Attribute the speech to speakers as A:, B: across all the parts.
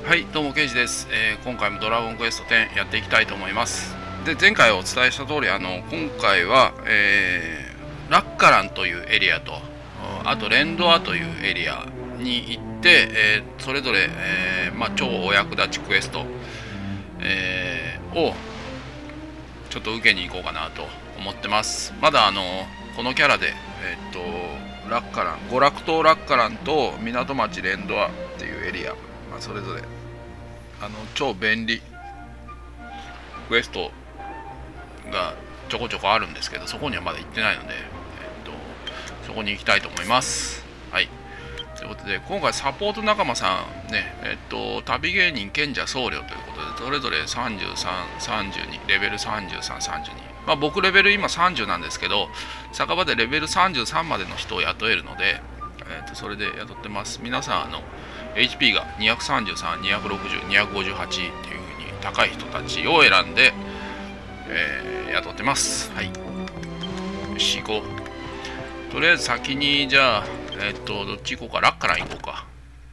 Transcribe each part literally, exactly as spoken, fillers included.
A: はい、どうもケイジです、えー、今回もドラゴンクエストテンやっていきたいと思います。で、前回お伝えした通り、あの今回は、えー、ラッカランというエリアと、あとレンドアというエリアに行って、えー、それぞれ、えーまあ、超お役立ちクエスト、えー、をちょっと受けに行こうかなと思ってます。まだあのこのキャラで、えー、っとラッカラン、娯楽島ラッカランと港町レンドアっていうエリア、まあ、それぞれあの超便利クエストがちょこちょこあるんですけど、そこにはまだ行ってないので、えっと、そこに行きたいと思います。はい。ということで、今回サポート仲間さんね、えっと、旅芸人賢者僧侶ということで、それぞれさんじゅうさん、さんじゅうに、レベルさんじゅうさん、さんじゅうに。まあ僕レベル今さんじゅうなんですけど、酒場でレベルさんじゅうさんまでの人を雇えるので、えっと、それで雇ってます。皆さん、あの、エイチピー がにひゃくさんじゅうさん、にひゃくろくじゅう、にひゃくごじゅうはちっていう風に高い人たちを選んで、えー、雇ってます。はい。よし、行こう。とりあえず先に、じゃあ、えっと、どっち行こうか。ラッカラン行こうか。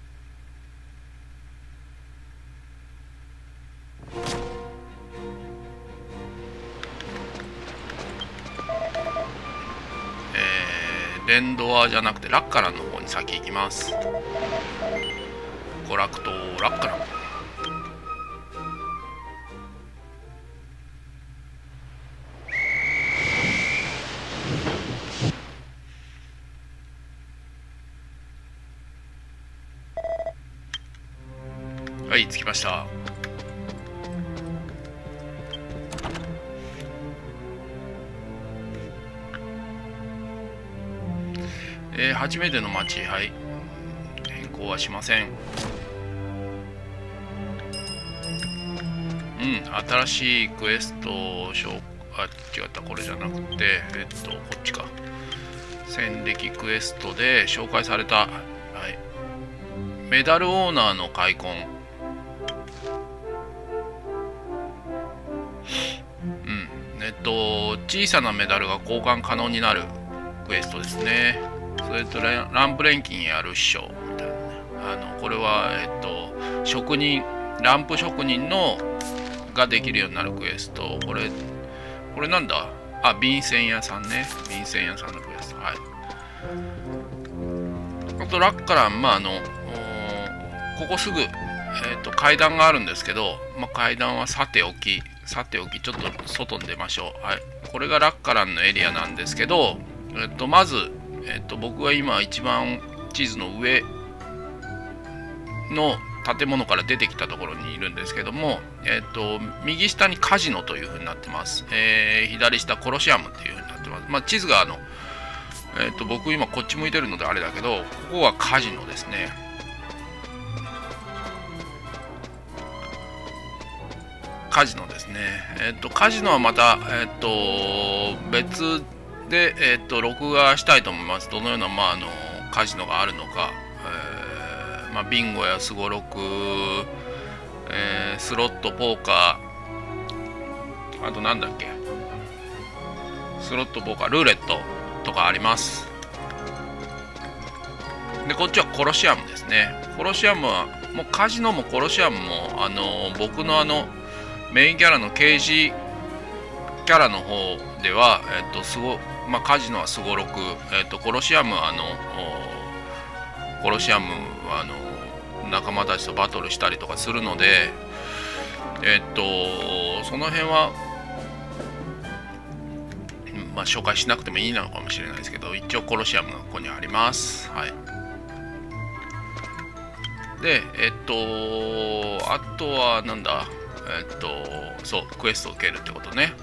A: えー、レンドアじゃなくて、ラッカランの方に先行きます。娯楽島ラッカラン。はい、着きました。えー、初めての街、はい。変更はしません。うん、新しいクエストを紹介、あ、違った、これじゃなくて、えっと、こっちか。戦歴クエストで紹介された、はい。メダルオーナーの開墾。うん、えっと、小さなメダルが交換可能になるクエストですね。それとランプ錬金やるっしょみたいなね。あのこれはえっと職人ランプ職人のができるようになるクエスト。これこれなんだ。あ、便箋屋さんね。便箋屋さんのクエスト。はい。あとラッカラン、まああのここすぐ、えっと階段があるんですけど、まあ、階段はさておきさておきちょっと外に出ましょう。はい。これがラッカランのエリアなんですけど、えっとまずえっと、僕は今一番地図の上の建物から出てきたところにいるんですけども、えっと、右下にカジノという風になってます。えー、左下コロシアムっていう風になってます。まあ、地図があの、えっと、僕今こっち向いてるのであれだけど、ここはカジノですね。カジノですね。えっと、カジノはまた、えっと、別で、えー、っと録画したいと思います。どのような、まあ、あのカジノがあるのか、えーまあ、ビンゴやスゴロク、えー、スロット、ポーカー、あとなんだっけ、スロット、ポーカー、ルーレットとかあります。で、こっちはコロシアムですね。コロシアムは、もうカジノもコロシアムも、あの僕のあのメインキャラの刑事キャラの方では、えっと、すごまあ、カジノはスゴロク、えっと、コロシアムはあのコロシアムはあの仲間たちとバトルしたりとかするので、えっとその辺は、まあ、紹介しなくてもいいのかもしれないですけど、一応コロシアムがここにあります。はい。で、えっとあとはなんだ、えっとそうクエストを受けるってことね。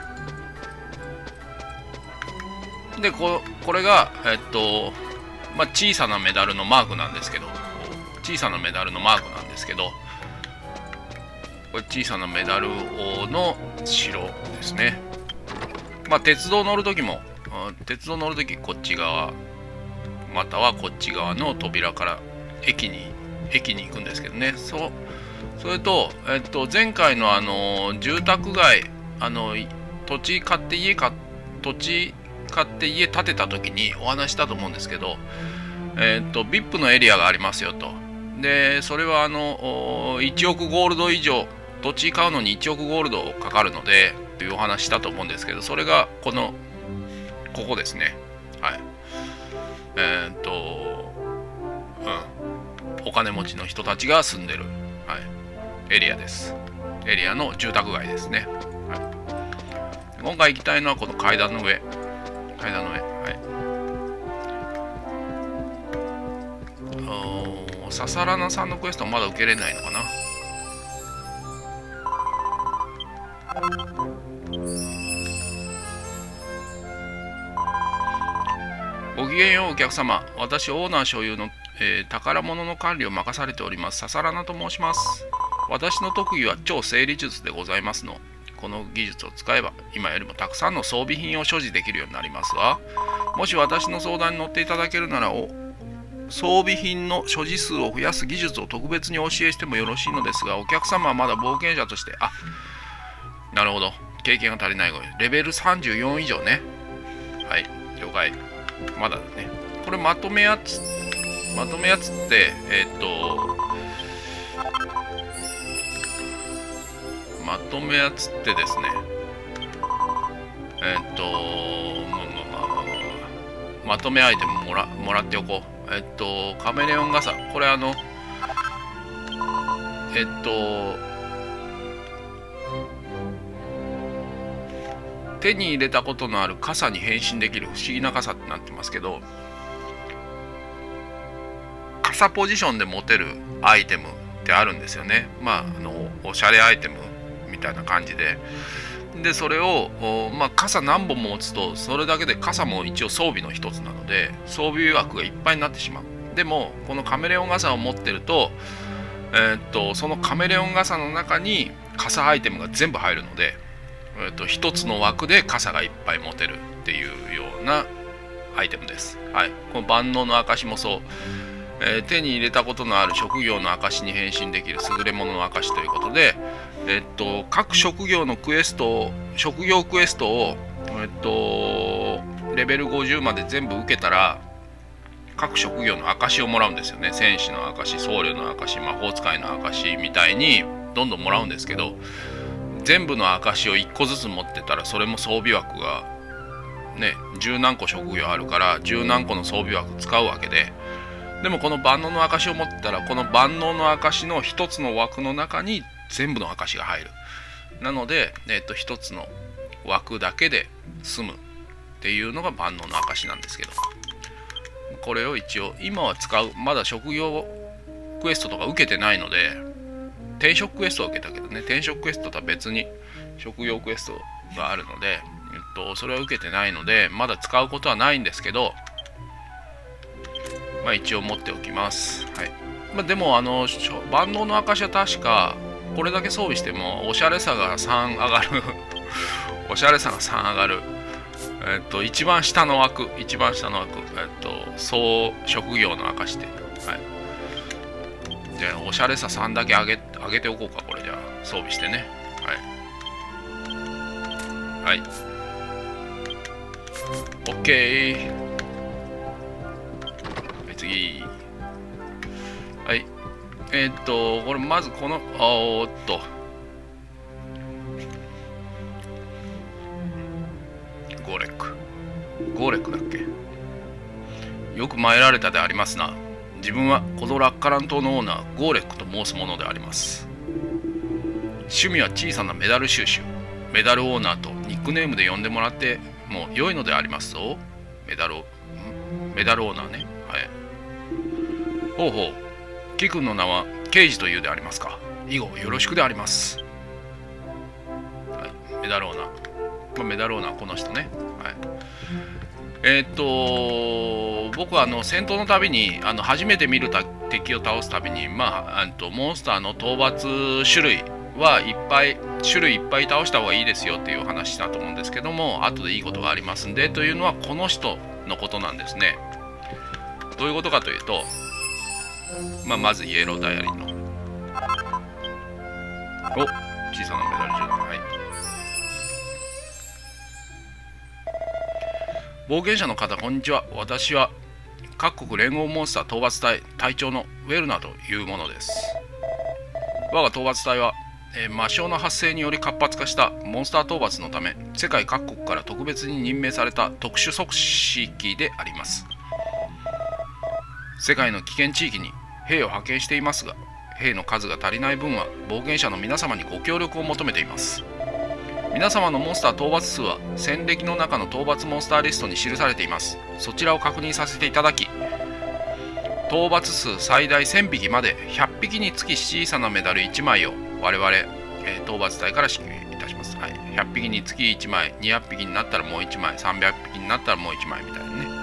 A: で こ, これが、えっとまあ、小さなメダルのマークなんですけど、小さなメダルのマークなんですけど、これ小さなメダル王の城ですね。まあ、鉄道乗るときも、鉄道乗るときこっち側、またはこっち側の扉から駅に、駅に行くんですけどね。そう、それと、えっと、前回のあの、住宅街、あの、土地買って家買っ、土地、買って家建てた時にお話したと思うんですけど、えー、と ブイアイピー のエリアがありますよと。 でそれはあのいちおくゴールド以上、土地買うのにいちおくゴールドかかるのでというお話したと思うんですけど、それがこのここですね。はい。えー、っとうんお金持ちの人たちが住んでる、はい、エリアです。エリアの住宅街ですね。はい、今回行きたいのはこの階段の上、階段の上、はい。ササラナさんのクエストはまだ受けれないのかな。ごきげんようお客様。私オーナー所有の、えー、宝物の管理を任されておりますササラナと申します。私の特技は超整理術でございますの。この技術を使えば今よりもたくさんの装備品を所持できるようになりますわ。もし私の相談に乗っていただけるならお装備品の所持数を増やす技術を特別に教えしてもよろしいのですが、お客様はまだ冒険者として、あ、なるほど、経験が足りないごレベルさんじゅうよん以上ね。はい、了解。まだね。これまとめやつ、まとめやつって、えー、っと、まとめやつってですね、えー、っと、まあまあまあまあまとめアイテムもらもらっておこう。えっと、カメレオン傘。これあの、えっと、手に入れたことのある傘に変身できる不思議な傘ってなってますけど、傘ポジションで持てるアイテムってあるんですよね。まあ、あの、おしゃれアイテムみたいな感じで。で、それを、まあ、傘何本も持つと、それだけで傘も一応装備の一つなので、装備枠がいっぱいになってしまう。でも、このカメレオン傘を持ってると、えー、っと、そのカメレオン傘の中に傘アイテムが全部入るので、えー、っと、一つの枠で傘がいっぱい持てるっていうようなアイテムです。はい。この万能の証もそう。えー、手に入れたことのある職業の証に変身できる優れものの証ということで、えっと、各職業のクエストを、職業クエストを、えっと、レベルごじゅうまで全部受けたら、各職業の証をもらうんですよね。戦士の証、僧侶の証、魔法使いの証みたいにどんどんもらうんですけど、全部の証をいっこずつ持ってたら、それも装備枠が、ね、十何個職業あるから、十何個の装備枠使うわけで、でもこの万能の証を持ってたら、この万能の証の一つの枠の中に全部の証が入る。なので、えっと、一つの枠だけで済むっていうのが万能の証なんですけど、これを一応今は使う、まだ職業クエストとか受けてないので、転職クエストは受けたけどね、転職クエストとは別に職業クエストがあるので、えっと、それは受けてないのでまだ使うことはないんですけど、まあ一応持っておきます。はい。まあ、でもあの万能の証は確かこれだけ装備してもおしゃれさがさん上がるおしゃれさがさん上がる。えっと一番下の枠、一番下の枠、えっと総職業の証で、はい。じゃあおしゃれささんだけ上げ上げておこうか。これじゃあ装備してね。はい。はい。オッケー。はい、次。はい。えー、っと、これまずこの、あおーっと。ゴーレック。ゴーレックだっけ。よく参られたでありますな。自分はこのラッカラン島のオーナー、ゴーレックと申すものであります。趣味は小さなメダル収集。メダルオーナーとニックネームで呼んでもらっても良いのでありますぞ。メダル、メダルオーナーね。はい。ほうほう。キ君の名は刑事というでありますか。以後よろしくであります。はい、メダルオーナー。まあ、メダルオーナーこの人ね。はい。えー、っと僕はあの戦闘のたびにあの初めて見る敵を倒すたびに、まあ、あとモンスターの討伐種類はいっぱい種類いっぱい倒した方がいいですよっていう話したと思うんですけども、後でいいことがありますんでというのはこの人のことなんですね。どういうことかというと、まあ、まずイエローダイヤリーのお小さなメダルじゅうなな、はい。冒険者の方こんにちは。私は各国連合モンスター討伐隊隊長のウェルナというものです。我が討伐隊は、えー、魔性の発生により活発化したモンスター討伐のため世界各国から特別に任命された特殊組織であります。世界の危険地域に兵を派遣していますが、兵の数が足りない分は冒険者の皆様にご協力を求めています。皆様のモンスター討伐数は戦歴の中の討伐モンスターリストに記されています。そちらを確認させていただき、討伐数最大せんびきまでひゃっぴきにつき小さなメダルいちまいを我々、えー、討伐隊から支給いたします。はい、ひゃっぴきにつきいちまい、にひゃくぴきになったらもういちまい、さんびゃくぴきになったらもういちまいみたいなね。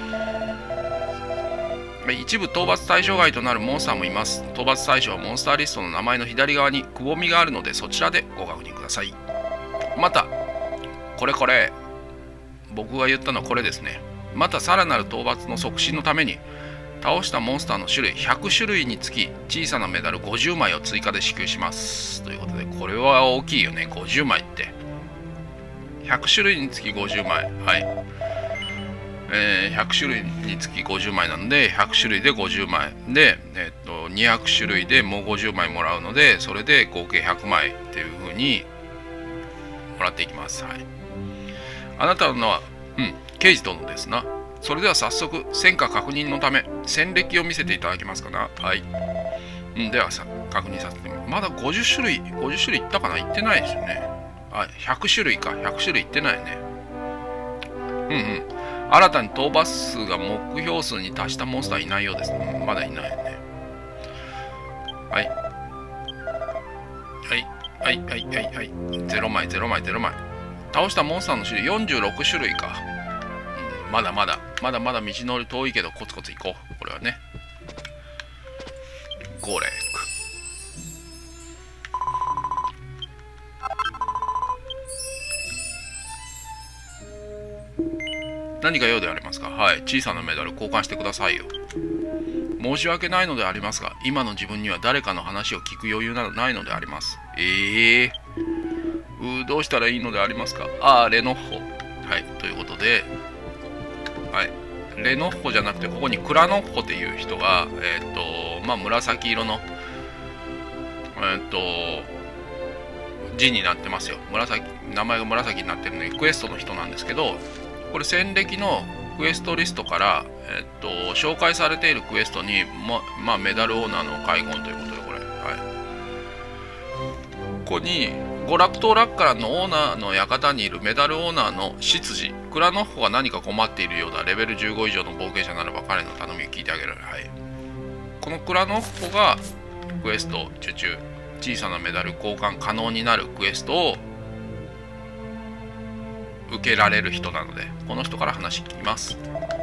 A: 一部討伐対象外となるモンスターもいます。討伐対象はモンスターリストの名前の左側にくぼみがあるので、そちらでご確認ください。また、これこれ、僕が言ったのはこれですね。またさらなる討伐の促進のために、倒したモンスターの種類ひゃくしゅるいにつき小さなメダルごじゅうまいを追加で支給します。ということで、これは大きいよね、ごじゅうまいって。ひゃくしゅるいにつきごじゅうまい。はい。えー、ひゃくしゅるいにつきごじゅうまいなので、ひゃくしゅるいでごじゅうまいで、えー、っとにひゃくしゅるいでもうごじゅうまいもらうので、それで合計ひゃくまいっていう風にもらっていきます。はい。あなたのは、うん、刑事殿ですな。それでは早速、戦果確認のため、戦歴を見せていただけますかな。はい。うん、ではさ、確認させてみます。まだごじゅっしゅるい、ごじゅっしゅるいいったかな。いってないですよね。あ、ひゃくしゅるいか。ひゃくしゅるいいってないね。うんうん。新たに討伐数が目標数に達したモンスターいないようですね。まだいないよね。はい。はい。はい、はい、はい、はい。ゼロまい、ゼロまい、ゼロまい。倒したモンスターの種類よんじゅうろくしゅるいか。うん、まだまだ、まだまだ道のり遠いけど、コツコツ行こう。これはね。ゴレーク。何か用でありますか。はい。小さなメダル交換してくださいよ。申し訳ないのでありますが、今の自分には誰かの話を聞く余裕などないのであります。ええー。うどうしたらいいのでありますか。ああ、レノッホ。はい。ということで、はい。レノッホじゃなくて、ここにクラノッホっていう人が、えっ、ー、と、まあ、紫色の、えっ、ー、と、字になってますよ。紫、名前が紫になってるので、クエストの人なんですけど、これ戦歴のクエストリストから、えっと、紹介されているクエストに、ま、まあ、メダルオーナーの海軍ということで、これ。はい。ここに、娯楽島ラッカランのオーナーの館にいるメダルオーナーの執事、クラノッホが何か困っているようだ。レベルじゅうご以上の冒険者ならば彼の頼みを聞いてあげる。はい。このクラノッホが、クエスト受注、小さなメダル交換可能になるクエストを、受けられる人なので、この人から話聞きます。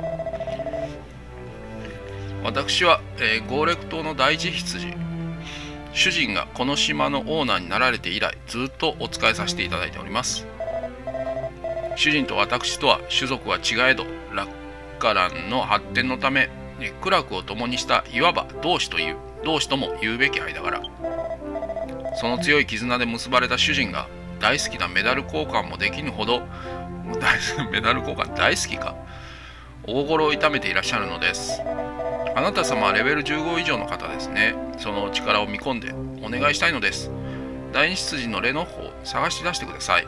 A: 私は、えー、ゴーレク島の第一執事、主人がこの島のオーナーになられて以来、ずっとお仕えさせていただいております。主人と私とは種族は違えど、ラッカランの発展のため、苦楽を共にしたいわば同志という、同志とも言うべき間柄。その強い絆で結ばれた主人が、大好きなメダル交換もできぬほど、メダル交換大好きか、お心を痛めていらっしゃるのです。あなた様はレベルじゅうご以上の方ですね。そのお力を見込んでお願いしたいのです。第二執事のレノッホを探し出してください。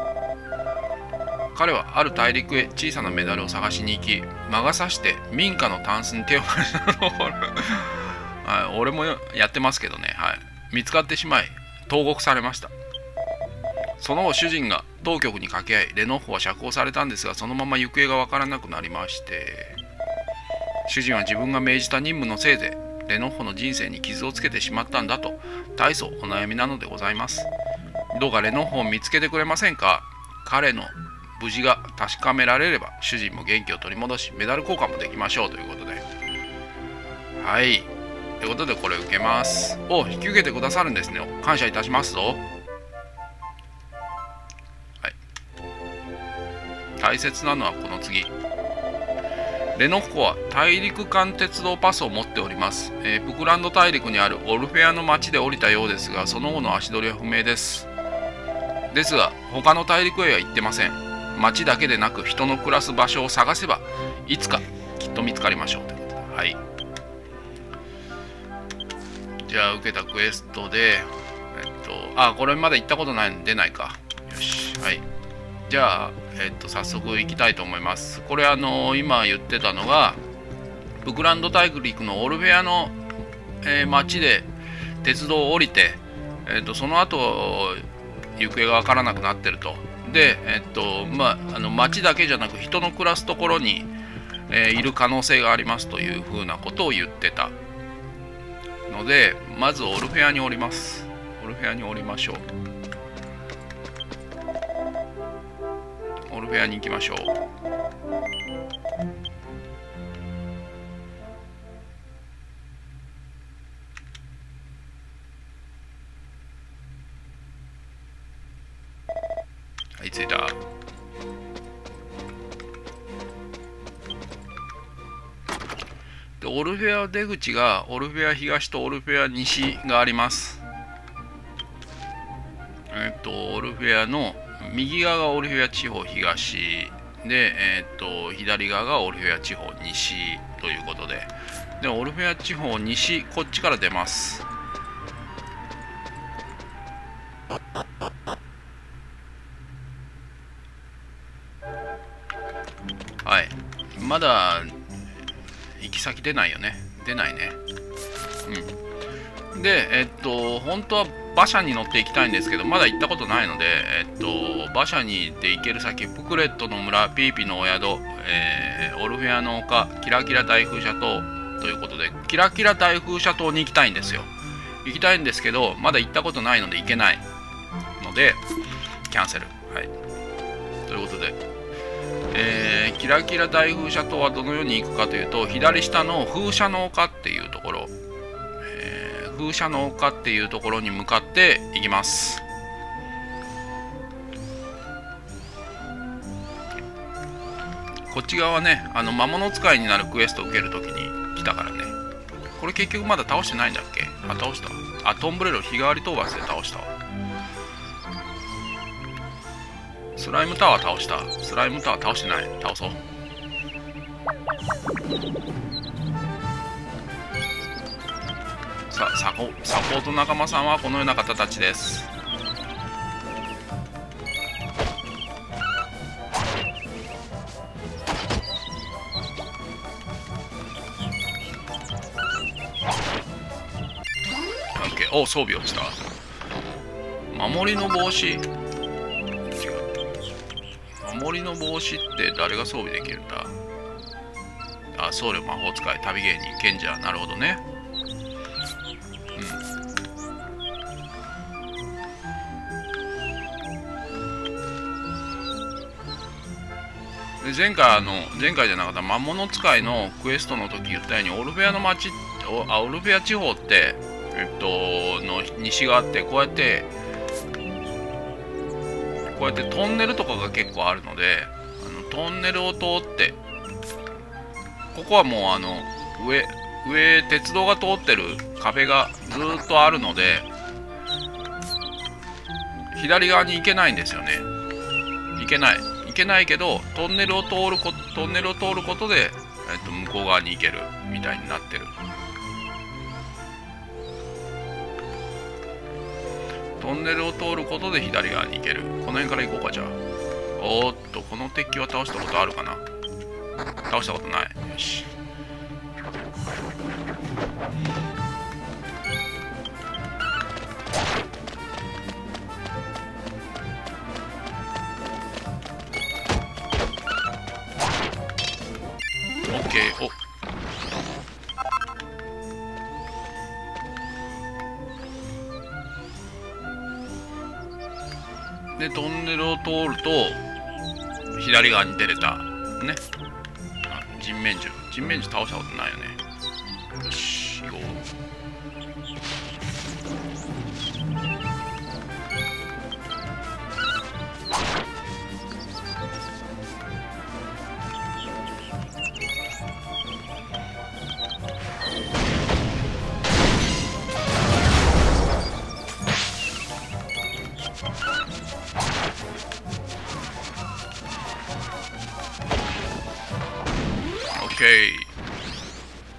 A: 彼はある大陸へ小さなメダルを探しに行き、魔が差して民家のタンスに手を回したのはい、俺もやってますけどね、はい、見つかってしまい投獄されました。その後主人が当局に掛け合い、レノッホは釈放されたんですが、そのまま行方がわからなくなりまして、主人は自分が命じた任務のせいでレノッホの人生に傷をつけてしまったんだと大層お悩みなのでございます。どうかレノッホを見つけてくれませんか。彼の無事が確かめられれば主人も元気を取り戻し、メダル交換もできましょうということで、はい、ということでこれ受けます。お、引き受けてくださるんですね。感謝いたしますぞ。大切なのはこの次。レノッホは大陸間鉄道パスを持っております。えー、プクランド大陸にあるオルフェアの町で降りたようですが、その後の足取りは不明です。ですが、他の大陸へは行ってません。町だけでなく人の暮らす場所を探せば、いつかきっと見つかりましょう。 はい。じゃあ受けたクエストで、えっと、あ、これまだ行ったことないんで出ないか。よし。はい。じゃあ、えっと、早速行きたいと思います。これあの、今言ってたのが、ブクランド大陸のオルフェアの、えー、町で鉄道を降りて、えっと、その後、行方が分からなくなってると。で、えっと、まあ、あの、町だけじゃなく人の暮らすところに、えー、いる可能性がありますというふうなことを言ってたので、まずオルフェアに降ります。オルフェアに降りましょう。オルフェアに行きましょう。はい、着いた。で、オルフェア出口がオルフェア東とオルフェア西があります。えっと、オルフェアの右側がオルフェア地方東で、えっと、左側がオルフェア地方西ということで、で、オルフェア地方西、こっちから出ます。はい。まだ、行き先出ないよね。出ないね。うん。で、えっと、本当は馬車に乗って行きたいんですけど、まだ行ったことないので、えっと、馬車にで行ける先、プクレットの村、ピーピのお宿、えー、オルフェアの丘、キラキラ大風車島ということで、キラキラ大風車島に行きたいんですよ。行きたいんですけど、まだ行ったことないので行けないので、キャンセル。はい。ということで、えー、キラキラ大風車島はどのように行くかというと、左下の風車の丘っていうところ、えー、風車の丘っていうところに向かって行きます。こっち側はね、あの魔物使いになるクエストを受けるときに来たからね。これ結局まだ倒してないんだっけ？あ、倒した。あ、トンブレロ日替わり討伐で倒したわ。スライムタワー倒した。スライムタワー倒してない。倒そう。さあ、サポ、サポート仲間さんはこのような方たちです。OK。お、装備落ちた。守りの帽子。守りの帽子って誰が装備できるんだ？あ、僧侶魔法使い、旅芸人、賢者。なるほどね。うん。で、前回あの、前回じゃなかった魔物使いのクエストの時言ったように、オルフェアの町、あ、オルフェア地方って、えっと、の西があって、こうやって、こうやってトンネルとかが結構あるので、あのトンネルを通ってここはもうあの上上鉄道が通ってる壁がずっとあるので左側に行けないんですよね。行けない行けないけどトンネルを通るこトンネルを通ることで、えっと、向こう側に行けるみたいになってる。トンネルを通ることで左側に行ける。この辺から行こうか。じゃあ、おーっと、この敵は倒したことあるかな？倒したことない。よし。オッケー。お、でトンネルを通ると左側に出れたね。あ、人面獣人面獣倒したことないよね。よし、行こう。オッケー。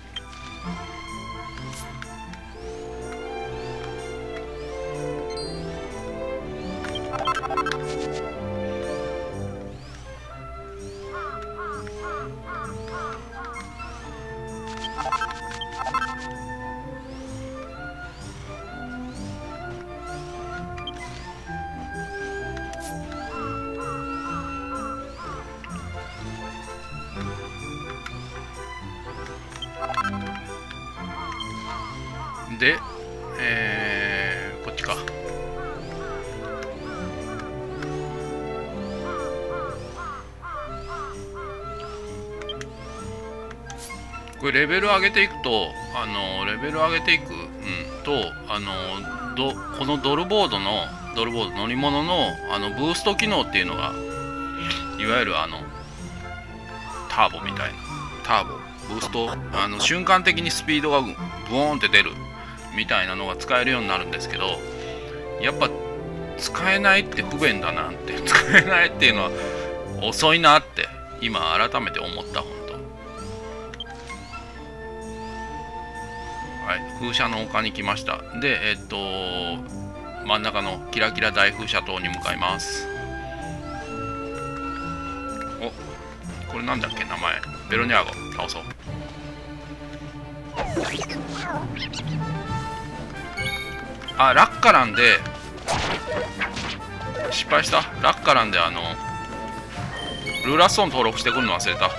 A: で、えー、こっちか。これレベル上げていくと、あのレベル上げていく、うん、と、あのどこのドルボードのドルボード乗り物のあのブースト機能っていうのが、いわゆるあのターボみたいな、ターボブースト、あの瞬間的にスピードがブーンって出るみたいなのが使えるようになるんですけど、やっぱ使えないって不便だなって、使えないっていうのは遅いなって今改めて思った。本当。はい、風車の丘に来ました。で、えっと真ん中のキラキラ大風車塔に向かいます。お、これなんだっけ名前。ベロニャーゴ倒そう。あ、ラッカランで失敗した。ラッカランであのルーラーストーン登録してくるの忘れた。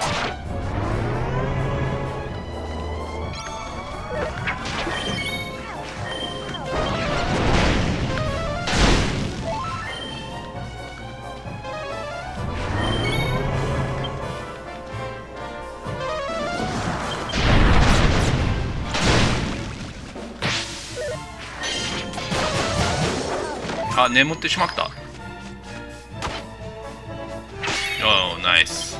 A: あ、眠ってしまった。おー、ナイス。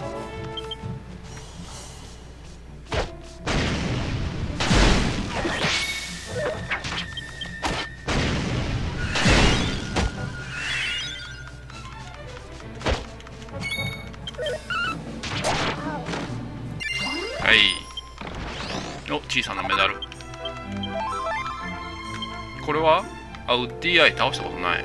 A: はい。お、小さなメダル。これはあ、ウッディアイ倒したことない。はい。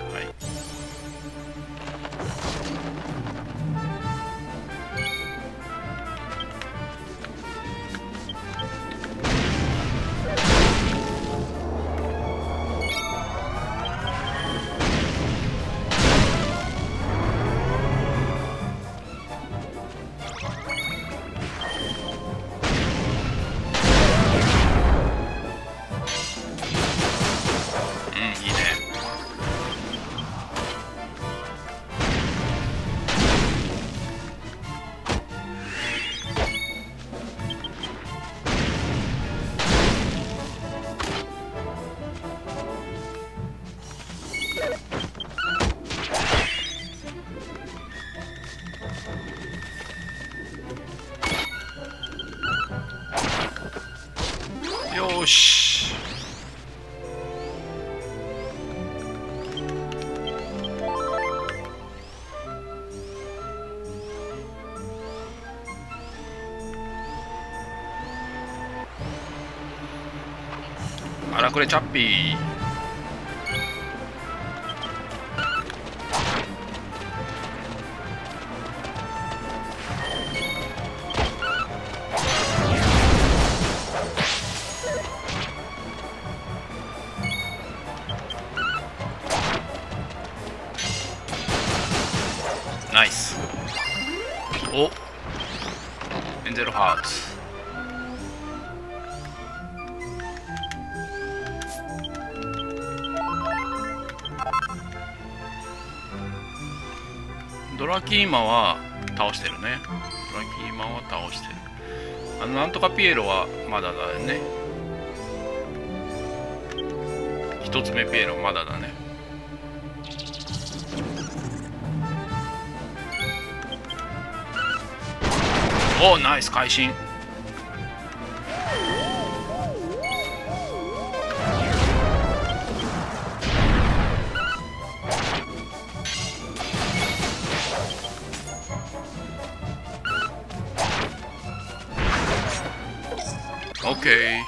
A: よし。荒くれチャッピー。ナイス。お、エンゼルハーツ。ドラキーマは倒してるね。ドラキーマは倒してる。あのなんとかピエロはまだだよね。一つ目ピエロまだだね。おー、ナイス会心。オッケー。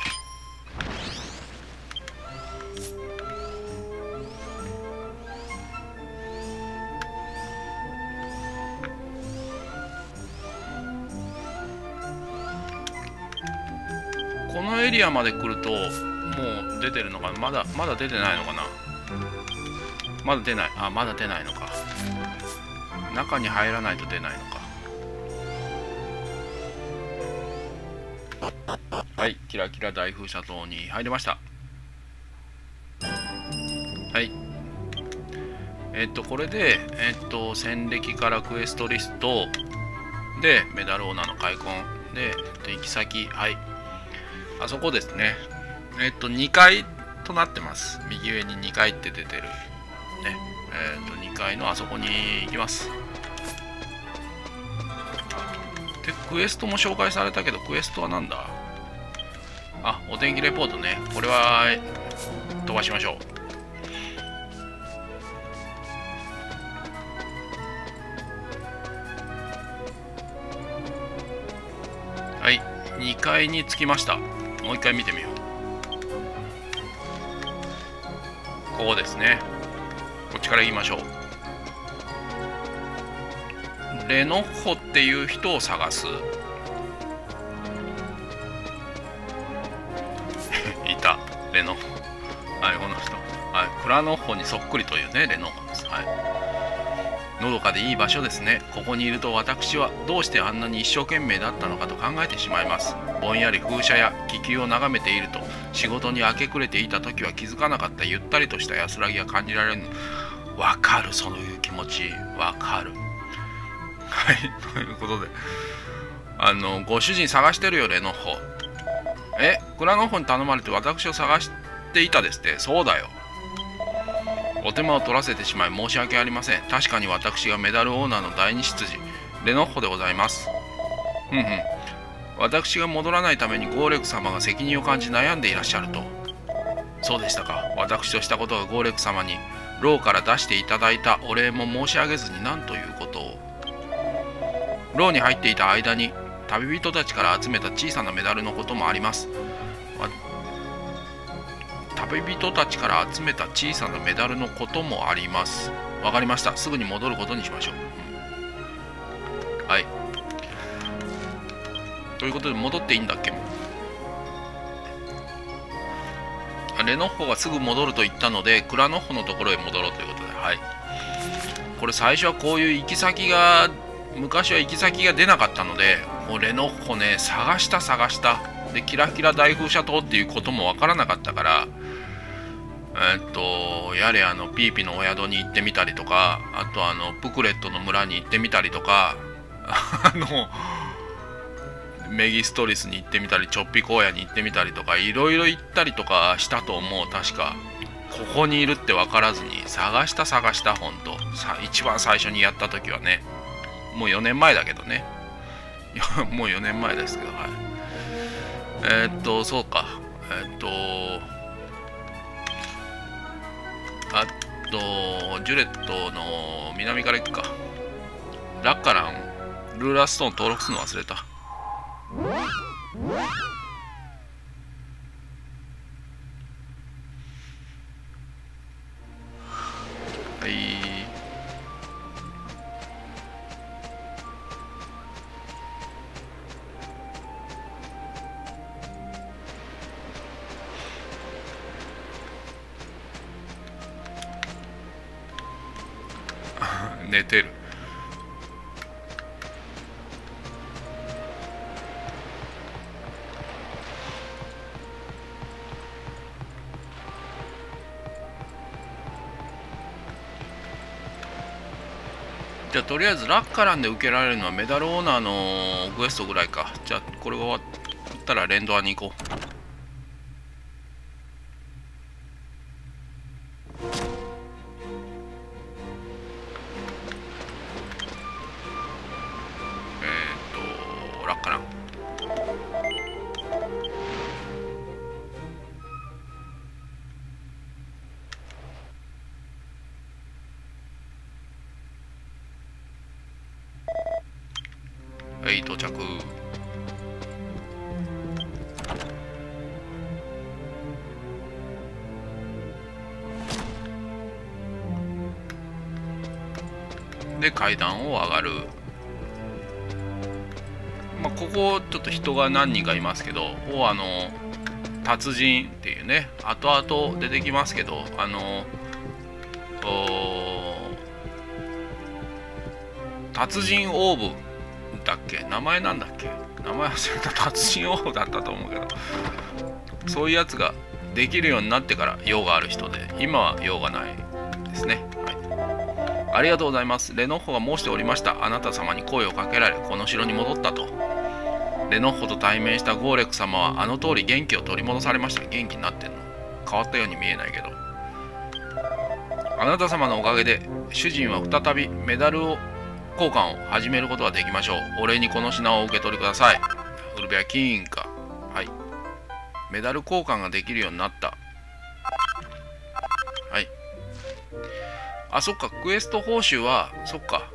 A: このエリアまで来るともう出てるのかな。まだまだ出てないのかな。まだ出ない。あ、まだ出ないのか。中に入らないと出ないのか。はい、キラキラ大風車塔に入りました。 はい。えっとこれでえっと戦歴からクエストリストでメダルオーナーの開墾で、えっと、行き先、はい、あそこですね。えっとにかいとなってます。右上ににかいって出てるね。えっとにかいのあそこに行きます。でクエストも紹介されたけど、クエストはなんだ。あ、お天気レポートね。これは飛ばしましょう。はい、にかいに着きました。もういっかい見てみよう。ここですね。こっちから行きましょう。レノッホっていう人を探す。いた、レノッホ。はい、この人。はい、クラノッホにそっくりというね、レノッホです。はい。のどかでいい場所ですね。ここにいると私はどうしてあんなに一生懸命だったのかと考えてしまいます。ぼんやり風車や気球を眺めていると、仕事に明け暮れていた時は気づかなかったゆったりとした安らぎが感じられる。わかる、そういう気持ち。わかる。はい、ということで、あの、ご主人探してるよ、レノッホ。え、クラノッホに頼まれて私を探していたですって。そうだよ。お手間を取らせてしまい申し訳ありません。確かに私がメダルオーナーの第二執事、レノッホでございます。ふんふん。私が戻らないためにゴーレク様が責任を感じ悩んでいらっしゃると。そうでしたか。私としたことがゴーレク様に牢から出していただいたお礼も申し上げずに何ということを。牢に入っていた間に旅人たちから集めた小さなメダルのこともあります。旅人たちから集めた小さなメダルのこともあります。わかりました。すぐに戻ることにしましょう。うん、はい。ということで戻っていいんだっけ。レノッホがすぐ戻ると言ったので、クラノッホのところへ戻ろうということで、はい。これ最初はこういう行き先が、昔は行き先が出なかったので、もうレノッホね、探した探した。で、キラキラ大風車島っていうこともわからなかったから、えっと、やれあの、ピーピのお宿に行ってみたりとか、あとあの、プクレットの村に行ってみたりとか、あの、メギストリスに行ってみたり、チョッピ荒野に行ってみたりとか、いろいろ行ったりとかしたと思う。確か。ここにいるって分からずに、探した探した、ほんと。さ、一番最初にやった時はね。もうよねんまえだけどね。もうよねんまえですけど、はい。えー、っと、そうか。えー、っと、あと、ジュレットの南から行くか。ラッカラン、ルーラーストーン登録するの忘れた。はい。寝てる。じゃあとりあえずラッカランで受けられるのはメダルオーナーのクエストぐらいか。じゃあこれが終わったらレンドアに行こう。えっとラッカラン。はい、到着。で階段を上がる。まあここちょっと人が何人かいますけど、をあの達人っていうね、後々出てきますけど、あの達人オーブだっけ、名前なんだっけ、名前忘れた。達人王だったと思うけど、そういうやつができるようになってから用がある人で、今は用がないですね。はい、ありがとうございます。レノッホが申しておりました。あなた様に声をかけられこの城に戻ったと。レノッホと対面したゴーレク様はあの通り元気を取り戻されました。元気になってんの？変わったように見えないけど。あなた様のおかげで主人は再びメダルを交換を始めることができましょう。お礼にこの品をお受け取りください。ウルベア金貨。はい。メダル交換ができるようになった。はい。あ、そっか。クエスト報酬は、そっか。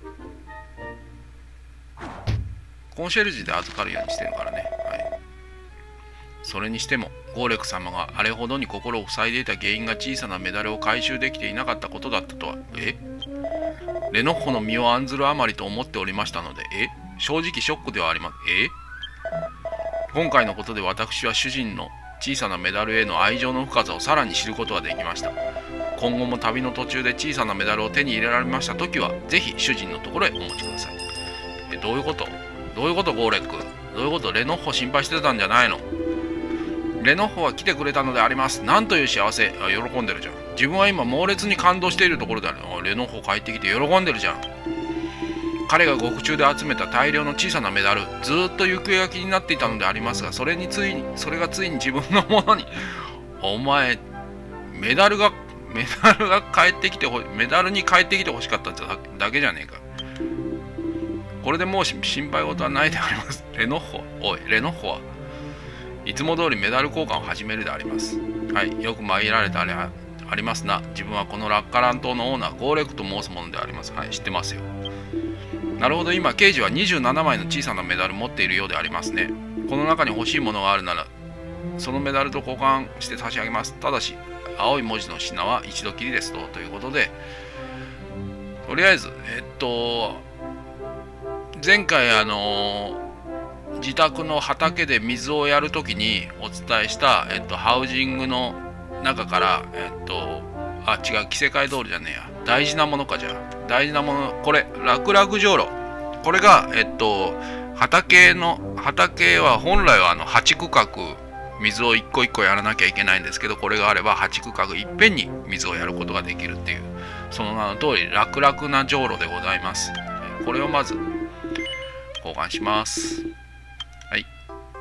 A: コンシェルジュで預かるようにしてるからね。はい。それにしても、ゴーレク様があれほどに心を塞いでいた原因が小さなメダルを回収できていなかったことだったとは。えレノッホの身を案ずるあまりと思っておりましたので、え正直ショックではあります。え今回のことで私は主人の小さなメダルへの愛情の深さをさらに知ることができました。今後も旅の途中で小さなメダルを手に入れられましたときは、ぜひ主人のところへお持ちください。え、どういうことどういうことゴーレック。どういうこと？レノッホ心配してたんじゃないの？レノッホは来てくれたのであります。なんという幸せ。あ、喜んでるじゃん。自分は今猛烈に感動しているところである。レノッホ帰ってきて喜んでるじゃん。彼が獄中で集めた大量の小さなメダル、ずーっと行方が気になっていたのでありますが、それについに、それがついに自分のものに。お前、メダルが、メダルが帰ってきてほ、メダルに帰ってきてほしかったってだけじゃねえか。これでもう心配事はないであります。レノッホ、おい、レノッホはいつも通りメダル交換を始めるであります。はい、よく紛られてあれありますな。自分はこのラッカラン島のオーナー、ゴーレクと申すものであります。はい、知ってますよ。なるほど、今、刑事はにじゅうななまいの小さなメダル持っているようでありますね。この中に欲しいものがあるなら、そのメダルと交換して差し上げます。ただし、青い文字の品は一度きりですと。ということで、とりあえず、えっと、前回、あのー、自宅の畑で水をやるときにお伝えした、えっと、ハウジングの中から、えっと、あ、違う、着せ替え通りじゃねえや。大事なものか、じゃあ。大事なもの、これ、楽々じょうろ。これが、えっと、畑の、畑は本来はあのはち区画、水を一個一個やらなきゃいけないんですけど、これがあればはち区画いっぺんに水をやることができるっていう、その名の通り、楽々なじょうろでございます。これをまず、交換します。はい。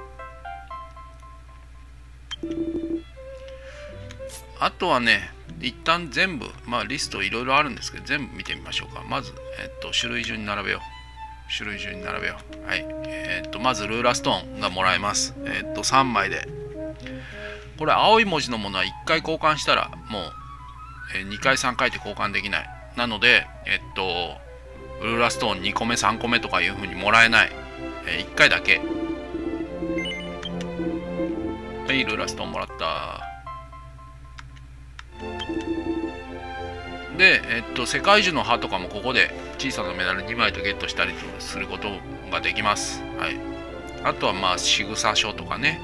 A: あとはね、一旦全部、まあリストいろいろあるんですけど、全部見てみましょうか。まず、えっと、種類順に並べよう。種類順に並べよう。はい。えっと、まずルーラーストーンがもらえます。えっと、さんまいで。これ、青い文字のものはいっかい交換したら、もう、えー、にかいさんかいって交換できない。なので、えっと、ルーラーストーンにこめさんこめとかいうふうにもらえない。えー、いっかいだけ。はい、ルーラーストーンもらった。で、えっと、世界樹の葉とかもここで小さなメダルにまいとゲットしたりすることができます。はい。あとはまあ、仕草書とかね。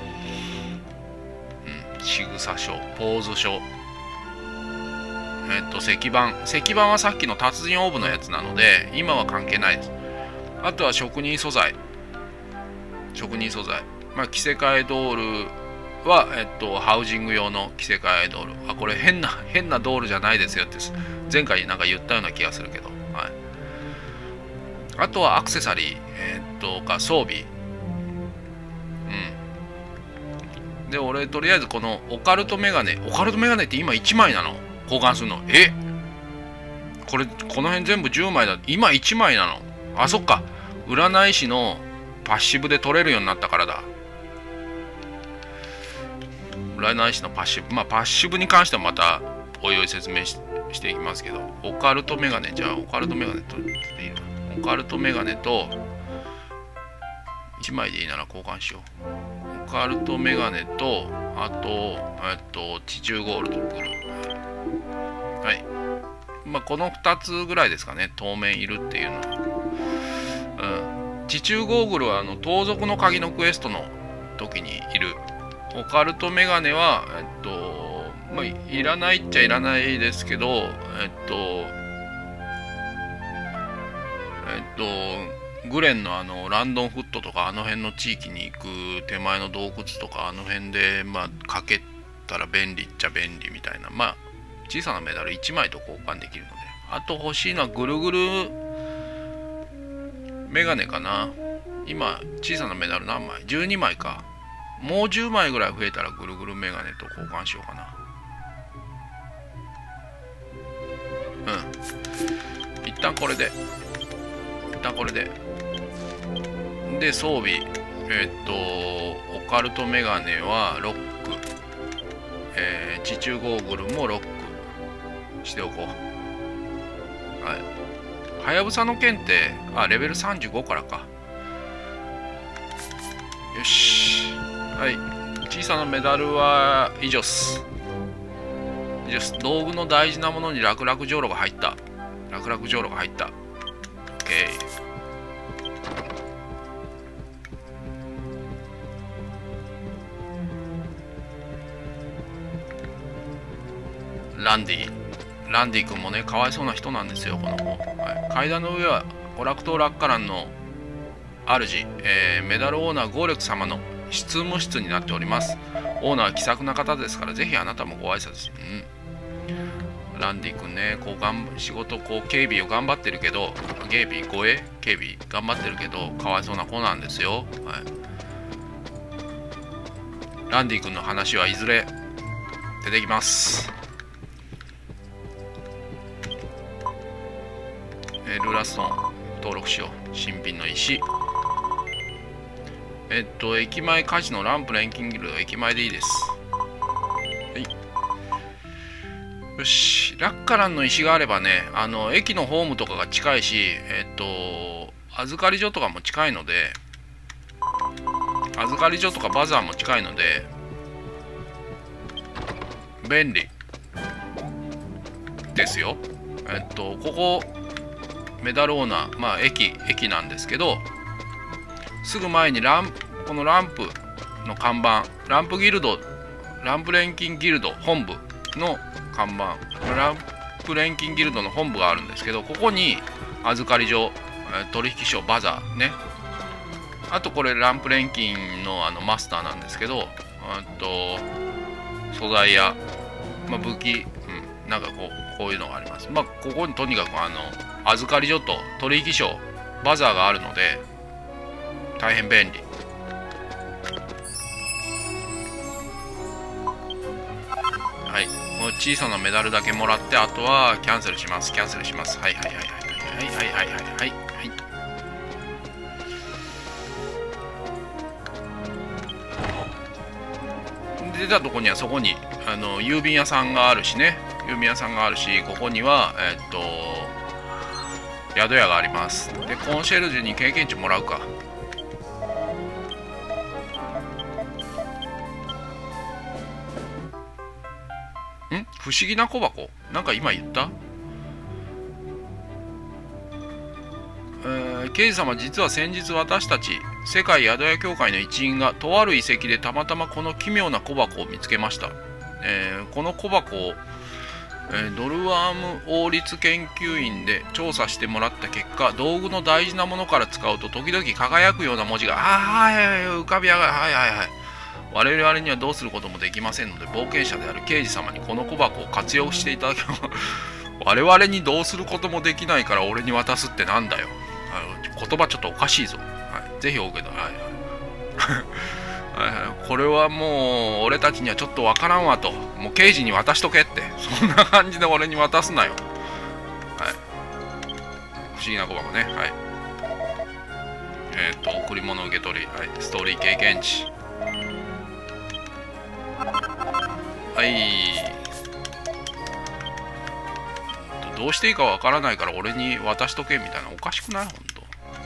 A: うん、仕草書、ポーズ書。えっと、石板。石板はさっきの達人オーブのやつなので、今は関係ないです。あとは職人素材。職人素材。まあ、着せ替えドールは、えっと、ハウジング用の着せ替えドール。あ、これ変な、変なドールじゃないですよって、前回なんか言ったような気がするけど。はい。あとはアクセサリー、えっと、か装備。うん。で、俺、とりあえずこのオカルトメガネ。オカルトメガネって今いちまいなの？交換するの。え？これ、この辺全部じゅうまいだ。今いちまいなの。あ、そっか。占い師のパッシブで取れるようになったからだ。占い師のパッシブ。まあ、パッシブに関してはまた、おいおい説明 し, していきますけど、オカルトメガネ、じゃあ、オカルトメガネと、オカルトメガネと、いちまいでいいなら交換しよう。オカルトメガネと、あと、えっと、地中ゴールドブルー。はい。まあ、このふたつぐらいですかね、当面いるっていうのは。うん。地中ゴーグルは、あの、盗賊の鍵のクエストの時にいる。オカルトメガネは、えっと、まあ、いらないっちゃいらないですけど、えっと、えっと、グレンのあの、ランドンフットとか、あの辺の地域に行く手前の洞窟とか、あの辺で、まあ、かけったら便利っちゃ便利みたいな。まあ小さなメダルいちまいと交換できるので、あと欲しいのはぐるぐるメガネかな。今小さなメダル何枚 ?じゅうに 枚か。もうじゅうまいぐらい増えたらぐるぐるメガネと交換しようかな。うん、一旦これで一旦これでで装備、えっとオカルトメガネはロック、えー、地中ゴーグルもロックしておこう。はい。はやぶさの剣ってあレベルさんじゅうごからか。よし、はい。小さなメダルは以上っす。以上っす。道具の大事なものに楽々じょうろが入った。楽々じょうろが入った。 OK。 ランディランディ君もね、かわいそうな人なんですよ、この子。はい、階段の上は娯楽島ラッカランの主、えー、メダルオーナーゴーレク様の執務室になっております。オーナーは気さくな方ですから、ぜひあなたもご挨拶。うん、ランディ君ね、こうがん仕事、こう警備を頑張ってるけど、警備、護衛、警備頑張ってるけど、かわいそうな子なんですよ。はい、ランディ君の話はいずれ出てきます。えー、ルーラストーン登録しよう。新品の石。えっと、駅前カジノランプ錬金ギルド、駅前でいいです。はい。よし。ラッカランの石があればね、あの、駅のホームとかが近いし、えっと、預かり所とかも近いので、預かり所とかバザーも近いので、便利ですよ。えっと、ここ、メダルオーナー、まあ駅、駅なんですけど、すぐ前にランこのランプの看板、ランプギルド、ランプ錬金ギルド本部の看板、ランプ錬金ギルドの本部があるんですけど、ここに預かり所、取引所、バザーね。あとこれランプ錬金のあのマスターなんですけど、あと素材や、まあ、武器、うん、なんかこうこういうのがあります。まあここにとにかくあの預かり所と取引所、バザーがあるので大変便利。はい、この小さなメダルだけもらって、あとはキャンセルします。キャンセルします。はいはいはいはいはいはいはいはいはいはい。出たとこにはそこにあの郵便屋さんがあるしね、郵便屋さんがあるし、ここにはえっと宿屋があります。でコンシェルジュに経験値もらうか。ん不思議な小箱、なんか今言った？えー、刑事様、実は先日私たち世界宿屋協会の一員がとある遺跡でたまたまこの奇妙な小箱を見つけました。えー、この小箱を、えー、ドルワーム王立研究員で調査してもらった結果、道具の大事なものから使うと時々輝くような文字があはいはいはい浮かび上がる。はいはいはい。我々にはどうすることもできませんので、冒険者である刑事様にこの小箱を活用していただけます。我々にどうすることもできないから俺に渡すってなんだよ。言葉ちょっとおかしいぞ。はい、ぜひお受け取り。はいはい、これはもう俺たちにはちょっとわからんわと。もう刑事に渡しとけって。そんな感じで俺に渡すなよ。はい。不思議な小箱ね。はい。えっと、贈り物受け取り。はい。ストーリー経験値。はい。どうしていいかわからないから俺に渡しとけみたいな、おかしくない？ほんと。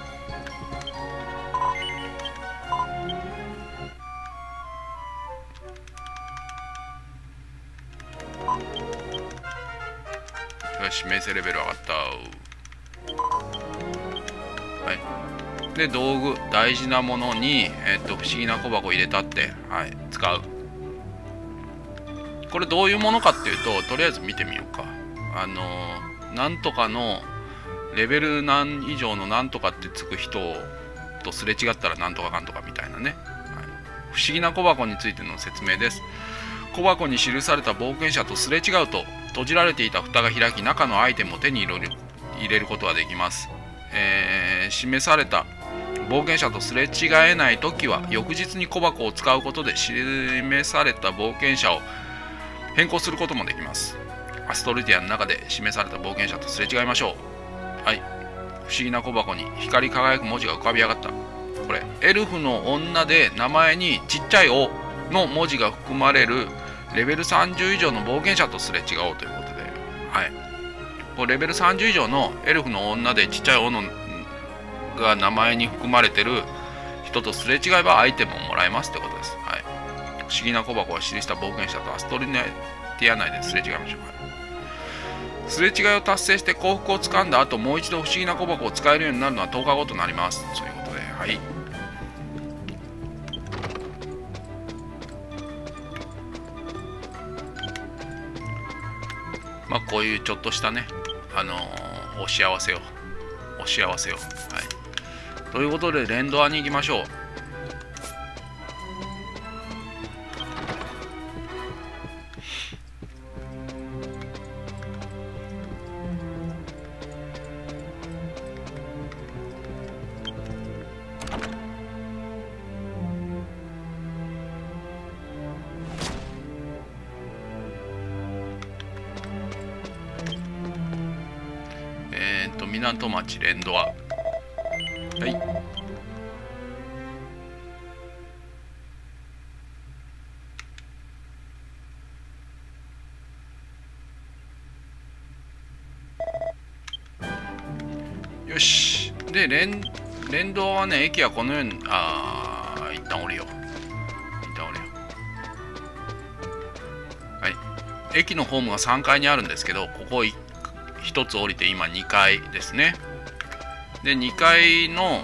A: よし、名声レベル上がった。はい。で、道具、大事なものに、えっと、不思議な小箱入れたって、はい、使う。これどういうものかっていうと、とりあえず見てみようか。あのー、なんとかのレベル何以上のなんとかってつく人とすれ違ったらなんとかかんとかみたいなね、はい、不思議な小箱についての説明です。 小箱に記された冒険者とすれ違うと閉じられていた蓋が開き、中のアイテムを手に入れる入れることができます。えー、示された冒険者とすれ違えないときは翌日に小箱を使うことで示された冒険者を変更することもできます。アストルティアの中で示された冒険者とすれ違いましょう。はい。不思議な小箱に光り輝く文字が浮かび上がった。これエルフの女で名前にちっちゃい「お」の文字が含まれるレベルさんじゅう以上の冒険者とすれ違おうということで、はい、これレベルさんじゅう以上のエルフの女でちっちゃい「お」のが名前に含まれてる人とすれ違えばアイテムをもらえますってことです。はい、不思議な小箱を記した冒険者とアストルティア内ですれ違いましょう。はい、すれ違いを達成して幸福をつかんだ後、もう一度不思議な小箱を使えるようになるのはとおかごとなります。そういうことで、はい。まあこういうちょっとしたね、あのー、お幸せを、お幸せを。はい。ということで、レンドアに行きましょう。港町レンドア。はい。よし。で、レン、レンドアはね、駅はこのように、あー、一旦降りよう。一旦降りよう。はい。駅のホームがさんがいにあるんですけど、ここひとつ降りて今にかいですね。でにかいの、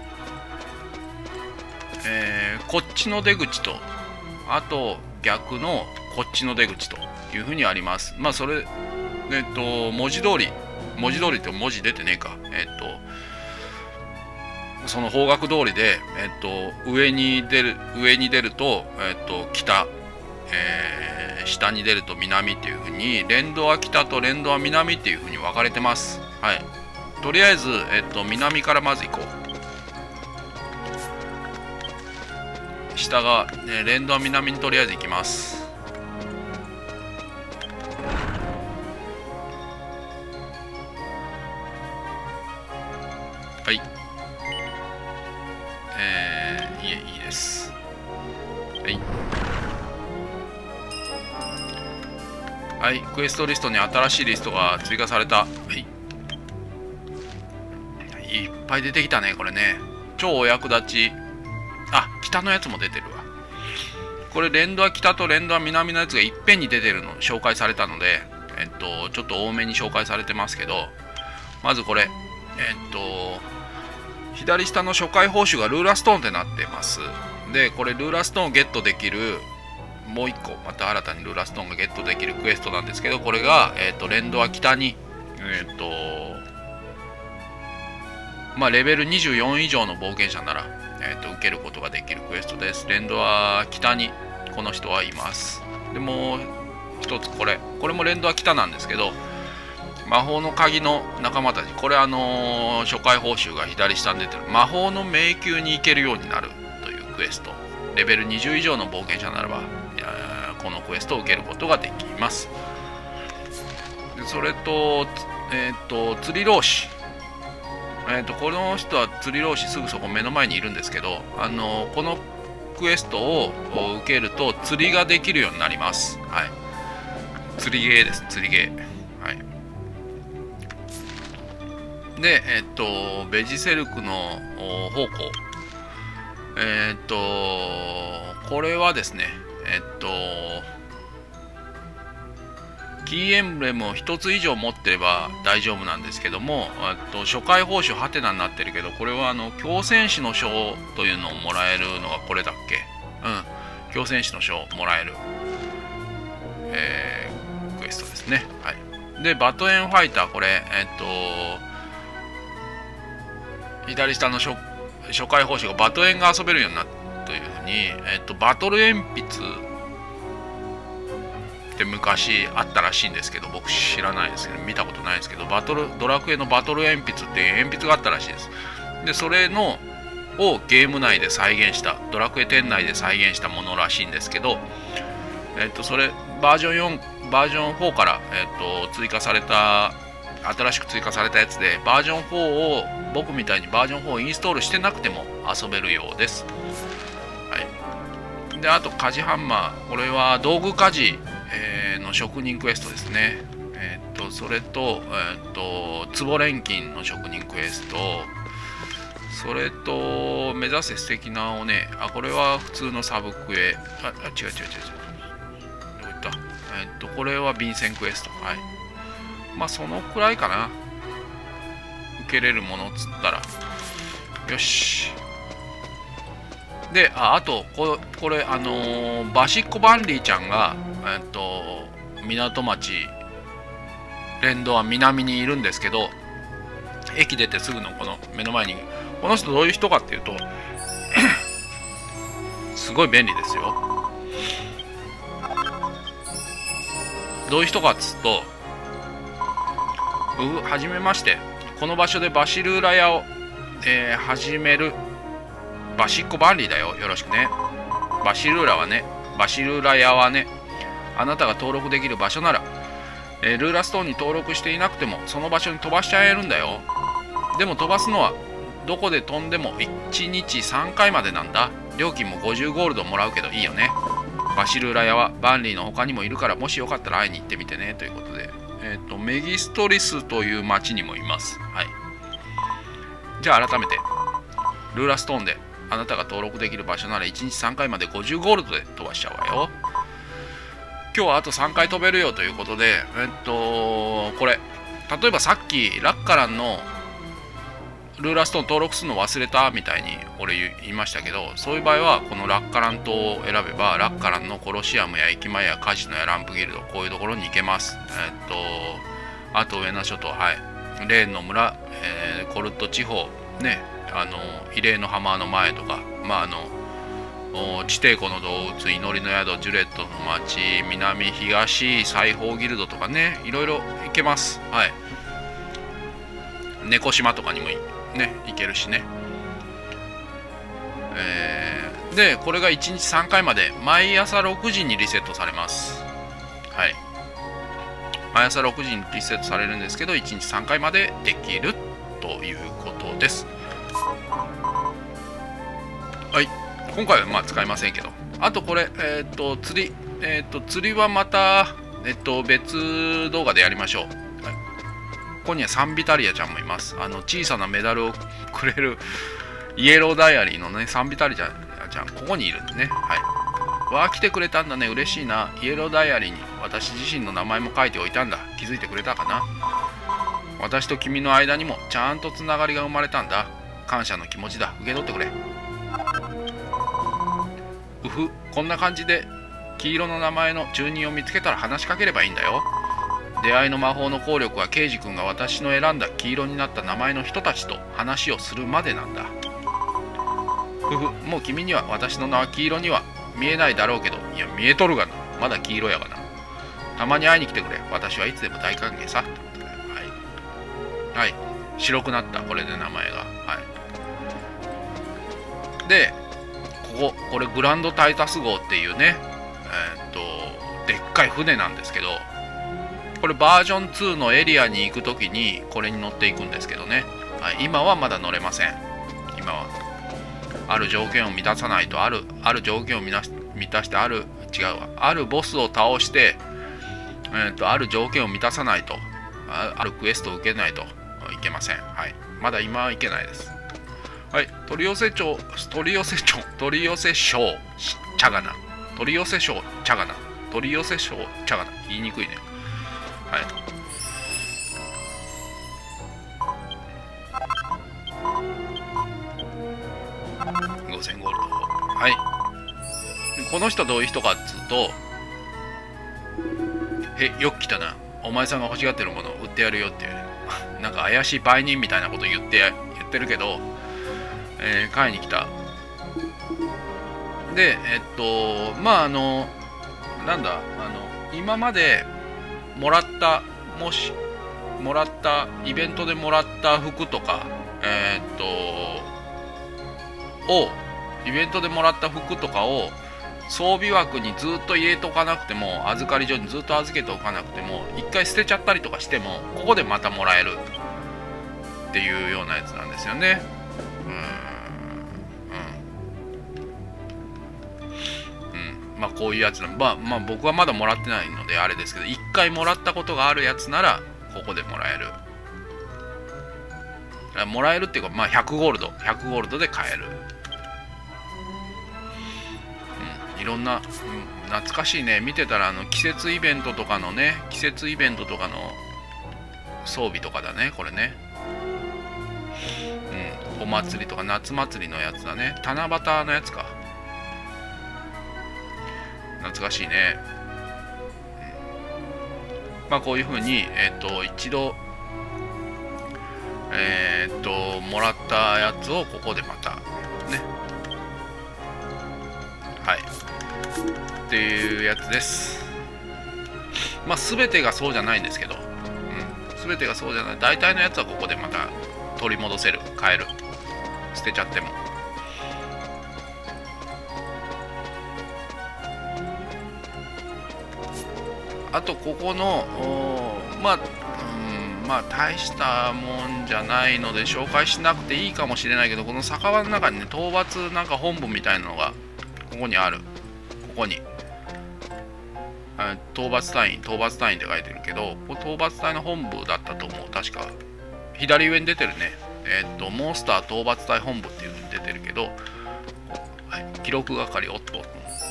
A: えー、こっちの出口とあと逆のこっちの出口というふうにあります。まあそれえっと文字通り文字通りって文字出てねえか、えっとその方角通りで、えっと上に出る上に出ると、えっと北、えー、下に出ると南っていうふうに連動は北と連動は南っていうふうに分かれてます。はい。とりあえず、えっと、南からまず行こう。下が、ね、連動は南にとりあえず行きます。はい。えー、いえ、いいです。はい。はい、クエストリストに新しいリストが追加された。はい。いっぱい出てきたね、これね。超お役立ち。あ、北のやつも出てるわ。これ、連動は北と連動は南のやつがいっぺんに出てるの、紹介されたので、えっと、ちょっと多めに紹介されてますけど、まずこれ、えっと、左下の初回報酬がルーラーストーンってなってます。で、これ、ルーラーストーンをゲットできる、もういっこ、また新たにルーラーストーンがゲットできるクエストなんですけど、これが、えっと、連動は北に、えっと、まあ、レベルにじゅうよん以上の冒険者なら、えー、と受けることができるクエストです。連動は北にこの人はいます。でもう一つこれ、これも連動は北なんですけど、魔法の鍵の仲間たち、これあのー、初回報酬が左下に出てる魔法の迷宮に行けるようになるというクエスト。レベルにじゅう以上の冒険者ならば、このクエストを受けることができます。でそれと、えっ、ー、と、釣り老師。えー、とこの人は釣り老師すぐそこ目の前にいるんですけど、あのー、このクエストを受けると釣りができるようになります。はい、釣りゲーです。釣りゲー。はい、で、えっ、ー、とベジセルクの方向、えっ、ー、とこれはですね、えっ、とキーエンブレムをひとつ以上持ってれば大丈夫なんですけども、と初回報酬ハテナになってるけど、これはあの強戦士の章というのをもらえるのがこれだっけ。うん強戦士の章もらえる、えー、クエストですね。はい。でバトエンファイター、これえっと左下の 初, 初回報酬がバトエンが遊べるようになるというふうに、えっとバトル鉛筆って昔あったらしいんですけど、僕知らないですけど、見たことないですけど、バトルドラクエのバトル鉛筆っていう鉛筆があったらしいです。でそれのをゲーム内で再現した、ドラクエテン内で再現したものらしいんですけど、えっとそれバージョンよんバージョンフォーから、えっと追加された、新しく追加されたやつで、バージョンフォーを僕みたいにバージョンフォーをインストールしてなくても遊べるようです。はい、であと鍛冶ハンマー、これは道具鍛冶、えー、の職人クエストですね。えっとそれと、えっと壺錬金の職人クエスト、それと目指せ素敵な尾根、あこれは普通のサブクエ、ああ違う違う違う違う、どこ行った、えっとこれは便箋クエスト。はい、まあそのくらいかな、受けれるものっつったら。よし。で、ああとこれ、これあのー、バシッコバンリーちゃんが、えっと港町連動は南にいるんですけど、駅出てすぐのこの目の前に、この人どういう人かっていうとすごい便利ですよ。どういう人かっつうと、うはじめまして、この場所でバシル浦屋を、えー、始めるバシッコバンリーだよ、よろしくね。バシル浦はね、バシル浦屋はね、あなたが登録できる場所なら、えー、ルーラストーンに登録していなくてもその場所に飛ばしちゃえるんだよ。でも飛ばすのはどこで飛んでもいちにちさんかいまでなんだ。料金もごじゅうゴールドもらうけどいいよね。バシル浦屋はバンリーの他にもいるから、もしよかったら会いに行ってみてね、ということで、えっとメギストリスという町にもいます。はい、じゃあ改めて、ルーラストーンであなたが登録できる場所ならいちにちさんかいまでごじゅうゴールドで飛ばしちゃうわよ。今日はあとさんかい飛べるよということで、えっとこれ例えばさっきラッカランのルーラストーン登録するの忘れたみたいに俺言いましたけど、そういう場合はこのラッカラン島を選べば、ラッカランのコロシアムや駅前やカジノやランプギルド、こういうところに行けます。えっとあと上名諸島、はい、レーンの村、えー、コルット地方ね、あの慰霊の浜の前とか、まああの地底湖の洞窟、祈りの宿、ジュレットの町、南東裁縫ギルドとかね、いろいろ行けます。はい、猫島とかにもね行けるしね。えー、でこれがいちにちさんかいまで毎朝ろくじにリセットされます。はい、毎朝ろくじにリセットされるんですけど、いちにちさんかいまでできるということです。はい、今回はまあ使いませんけど、あとこれ、えっ、ー、と釣り、えっ、ー、と釣りはまた、えっ、ー、と別動画でやりましょう。はい、ここにはサンビタリアちゃんもいます。あの小さなメダルをくれるイエローダイアリーのね、サンビタリアちゃん、ここにいるんですね。はい、わあ来てくれたんだね、嬉しいな。イエローダイアリーに私自身の名前も書いておいたんだ。気づいてくれたかな。私と君の間にもちゃんとつながりが生まれたんだ。感謝の気持ちだ。受け取ってくれ。うふ、こんな感じで黄色の名前の中人を見つけたら話しかければいいんだよ。出会いの魔法の効力はケイジ君が私の選んだ黄色になった名前の人たちと話をするまでなんだ。ふふ、もう君には私の名は黄色には見えないだろうけど、いや見えとるがな、まだ黄色やがな。たまに会いに来てくれ。私はいつでも大歓迎さ。はい、はい、白くなった、これで名前が。はい、でここ、これグランドタイタス号っていうね、えー、っとでっかい船なんですけど、これバージョンツーのエリアに行くときにこれに乗っていくんですけどね、はい、今はまだ乗れません。今はある条件を満たさないと、あるある条件を満たし満たしてある違うわあるボスを倒して、えー、っとある条件を満たさないと、ああるクエストを受けないといけません。はい、まだ今はいけないです。はい、取り寄せ町、取り寄せ町、取り寄せ省、茶がな。取り寄せ省、茶がな。取り寄せ省、茶がな。言いにくいね。はい。ごせんゴールド。はい。この人どういう人かっつうと、へ、よく来たな。お前さんが欲しがってるものを売ってやるよっていう。なんか怪しい売人みたいなこと言って、言ってるけど、えー、買いに来た。で、えっと、まあ、あの、なんだ、あの、 今までもらったもしもらったイベントでもらった服とかえー、っとをイベントでもらった服とかを装備枠にずっと入れとかなくても、預かり所にずっと預けておかなくても、一回捨てちゃったりとかしてもここでまたもらえるっていうようなやつなんですよね。うーん、うんうん、まあこういうやつな、まあ、まあ僕はまだもらってないのであれですけど、一回もらったことがあるやつならここでもらえる。もらえるっていうか、まあひゃくゴールドひゃくゴールドで買える。いろんな、うん、懐かしいね。見てたらあの季節イベントとかのね、季節イベントとかの装備とかだね、これね。うん、お祭りとか夏祭りのやつだね。七夕のやつか。懐かしいね。うん、まあこういうふうに、えっと、一度、えー、っと、もらったやつをここでまた、ね。はい。っていうやつです。まあ全てがそうじゃないんですけど、うん、全てがそうじゃない。大体のやつはここでまた取り戻せる、買える、捨てちゃっても。あとここのまあ、うん、まあ大したもんじゃないので紹介しなくていいかもしれないけど、この酒場の中にね、討伐なんか本部みたいなのがここにある。ここに討伐隊員、討伐隊員って書いてるけど、これ討伐隊の本部だったと思う。確か左上に出てるね。えっとモンスター討伐隊本部っていう風に出てるけど、はい、記録係おっと。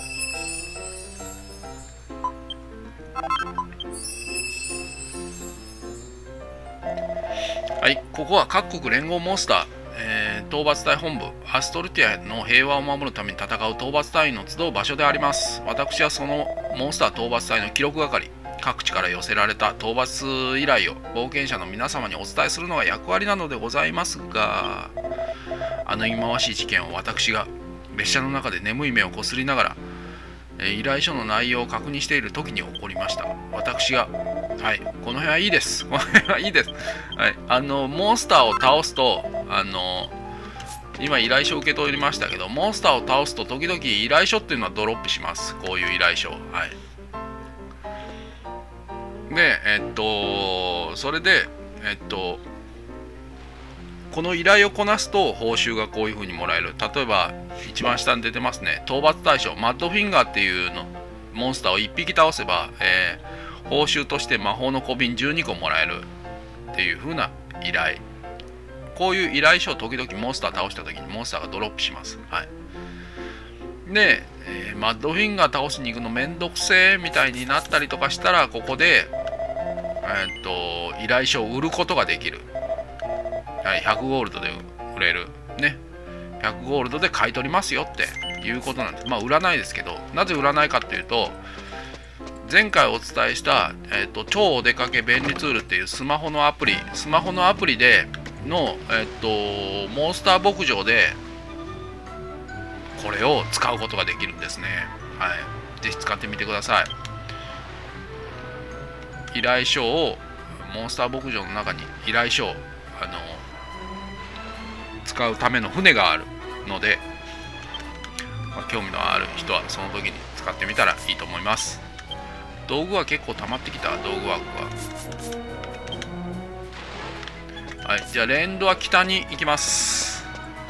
A: はい、ここは各国連合モンスター、えー、討伐隊本部、アストルティアの平和を守るために戦う討伐隊員の集う場所であります。私はそのモンスター討伐隊の記録係、各地から寄せられた討伐依頼を冒険者の皆様にお伝えするのが役割なのでございますが、あの忌まわしい事件を私が列車の中で眠い目をこすりながら、えー、依頼書の内容を確認している時に起こりました。私がはい、この辺はいいです。この辺はいいです。はい、あの、モンスターを倒すと、あの、今依頼書を受け取りましたけど、モンスターを倒すと時々依頼書っていうのはドロップします。こういう依頼書。はい。で、えっと、それで、えっと、この依頼をこなすと報酬がこういう風にもらえる。例えば、一番下に出てますね。討伐対象、マッドフィンガーっていうの、モンスターをいっぴき倒せば、えー報酬として魔法の小瓶じゅうにこもらえるっていう風な依頼。こういう依頼書を時々モンスター倒した時にモンスターがドロップします。はい。で、えー、マッドフィンガー倒しに行くのめんどくせえみたいになったりとかしたら、ここで、えー、っと依頼書を売ることができる。はい、ひゃくゴールドで売れる。ね。ひゃくゴールドで買い取りますよっていうことなんです。まあ売らないですけど、なぜ売らないかっていうと、前回お伝えした、えーと、超お出かけ便利ツールっていうスマホのアプリ、スマホのアプリでの、えーと、モンスター牧場でこれを使うことができるんですね。はい。ぜひ使ってみてください。依頼書を、モンスター牧場の中に依頼書を、あの、使うための船があるので、まあ、興味のある人はその時に使ってみたらいいと思います。道具は結構溜まってきた。道具枠は。はい、じゃあ連動は北に行きます。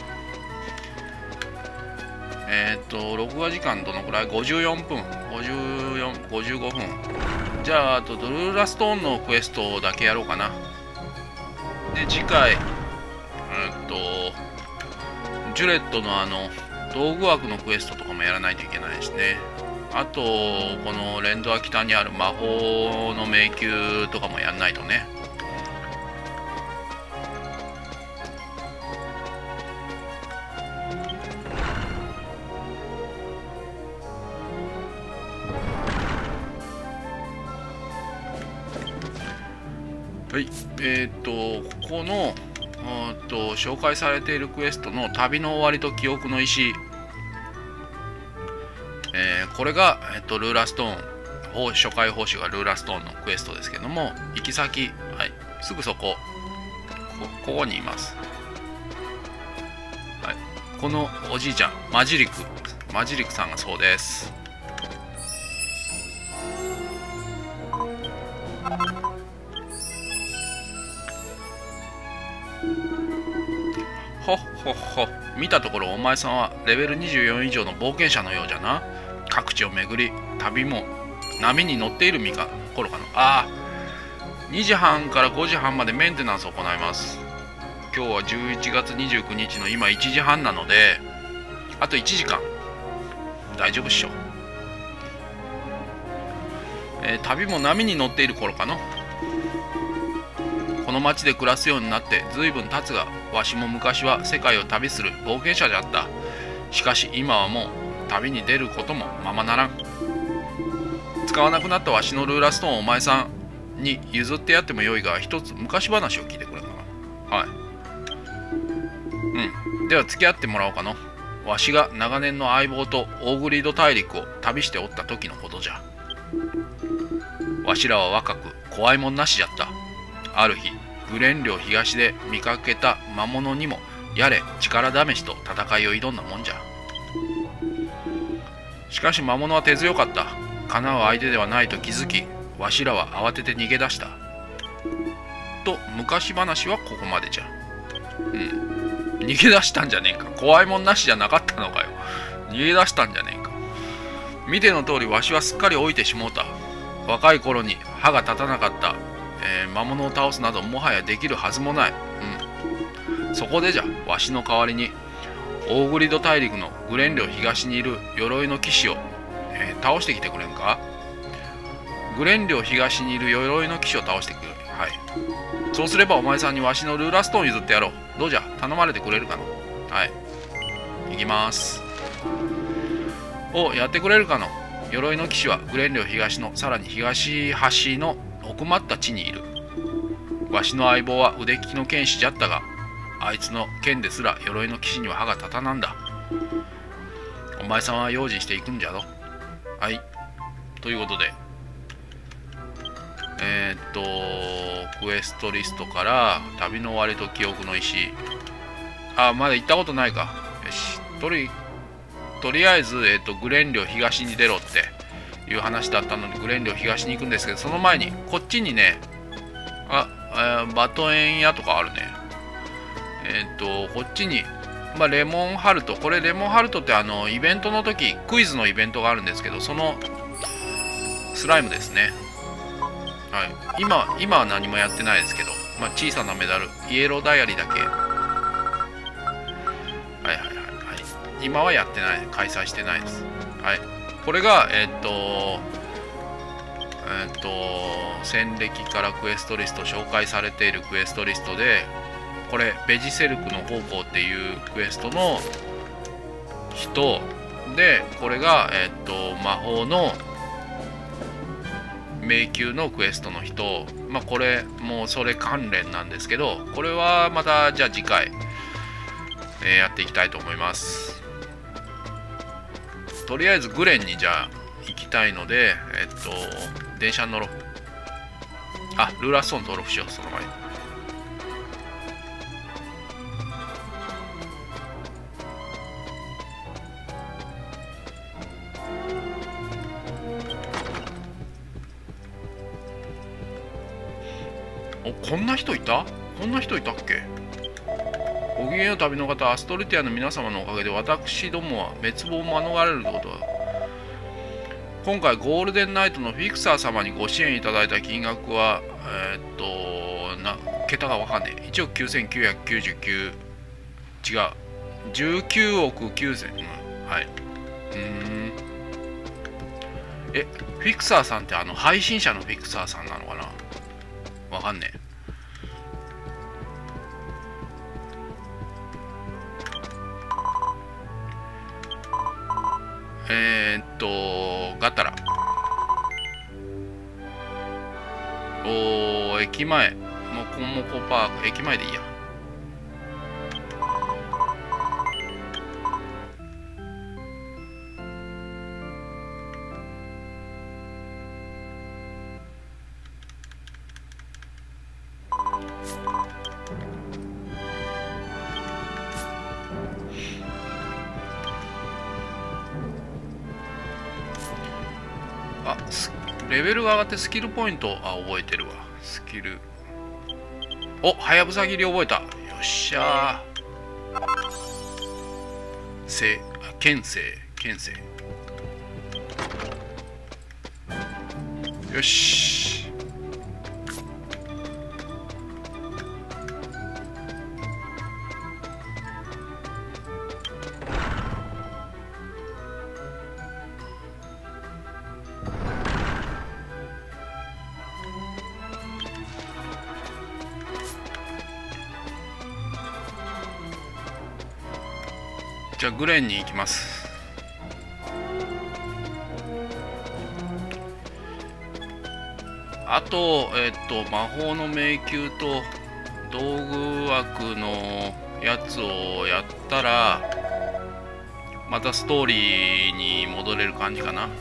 A: えっ、ー、と録画時間どのくらい？ごじゅうよんぷん、ごじゅうよん、ごじゅうごふん。じゃああとドルーラストーンのクエストだけやろうかな。で次回えっ、ー、とジュレットのあの道具枠のクエストとかもやらないといけないですね。あとこのレンドア北にある魔法の迷宮とかもやんないとね。はい、えっ、ー、とここのと紹介されているクエストの旅の終わりと記憶の石、えー、これが、えっと、ルーラストーン初回報酬がルーラストーンのクエストですけども、行き先、はい、すぐそこ、こ, ここにいます、はい、このおじいちゃんマジリクマジリクさんがそうです。ほっほっほ、見たところお前さんはレベルにじゅうよん以上の冒険者のようじゃな。各地を巡り旅も波に乗っている身か頃かの。ああ、にじはんからごじはんまでメンテナンスを行います。今日はじゅういちがつにじゅうくにちの今いちじはんなので、あといちじかん大丈夫っしょ。えー、旅も波に乗っている頃かの。この町で暮らすようになってずいぶん経つが、わしも昔は世界を旅する冒険者であった。しかし今はもう旅に出ることもままならん。使わなくなったわしのルーラストーンをお前さんに譲ってやってもよいが、一つ昔話を聞いてくれんかな。はい。うん。では付き合ってもらおうかの。わしが長年の相棒とオーグリード大陸を旅しておった時のことじゃ。わしらは若く怖いもんなしじゃった。ある日、グレン領東で見かけた魔物にもやれ力試しと戦いを挑んだもんじゃ。しかし魔物は手強かった。かなう相手ではないと気づき、わしらは慌てて逃げ出した。と昔話はここまでじゃ。うん。逃げ出したんじゃねえか。怖いもんなしじゃなかったのかよ。逃げ出したんじゃねえか。見ての通りわしはすっかり老いてしもうた。若い頃に歯が立たなかった、えー、魔物を倒すなどもはやできるはずもない。うん。そこでじゃ、わしの代わりにオーグリド大陸のグレン領東にいる鎧の騎士を、えー、倒してきてくれんか。グレン領東にいる鎧の騎士を倒してくれ。はい。そうすればお前さんにわしのルーラストーン譲ってやろう。どうじゃ、頼まれてくれるかの。はい。行きます。お、やってくれるかの。鎧の騎士はグレン領東のさらに東端の奥まった地にいる。わしの相棒は腕利きの剣士じゃったが、あいつの剣ですら鎧の騎士には歯が立たなんだ。お前さんは用心していくんじゃろ。はい。ということで、えー、っと、クエストリストから旅の終わりと記憶の石。あ、まだ行ったことないか。よし。とり、とりあえず、えー、っと、グレン領東に出ろっていう話だったのに、グレン領東に行くんですけど、その前に、こっちにね、あ、えー、バトエン屋とかあるね。えっと、こっちに、まあ、レモンハルト。これ、レモンハルトってあの、イベントの時、クイズのイベントがあるんですけど、その、スライムですね。はい。今、今は何もやってないですけど、まあ、小さなメダル、イエローダイアリーだけ。はいはいはいはい。今はやってない。開催してないです。はい。これが、えっと、えっと、戦歴からクエストリスト、紹介されているクエストリストで、これベジセルクの方向っていうクエストの人で、これが、えっと、魔法の迷宮のクエストの人。まあこれもうそれ関連なんですけど、これはまたじゃあ次回、えー、やっていきたいと思います。とりあえずグレンにじゃあ行きたいので、えっと電車に乗ろう。あ、ルーラーストーン登録しよう。その前にお、こんな人いたこんな人いたっけ。ご機嫌の旅の方、アストルティアの皆様のおかげで私どもは滅亡を免れることは。今回ゴールデンナイトのフィクサー様にご支援いただいた金額は、えー、っとな桁がわかんねえ。いちおくきゅうせんきゅうひゃくきゅうじゅうきゅう、違う、じゅうきゅうおくきゅうせん、うん、はい。うーん、え、フィクサーさんってあの配信者のフィクサーさんなのかな。わかんねえ。えー、っと、ガタラ。おー、駅前。もこもこパーク、駅前でいいや。 レベルが上がってスキルポイント、あ、覚えてるわ。スキル。お、はやぶさ切り覚えた。よっしゃー。せ、あ、剣聖、剣聖。よし。じゃあグレンに行きます。あと、えっと、魔法の迷宮と道具枠のやつをやったら、またストーリーに戻れる感じかな。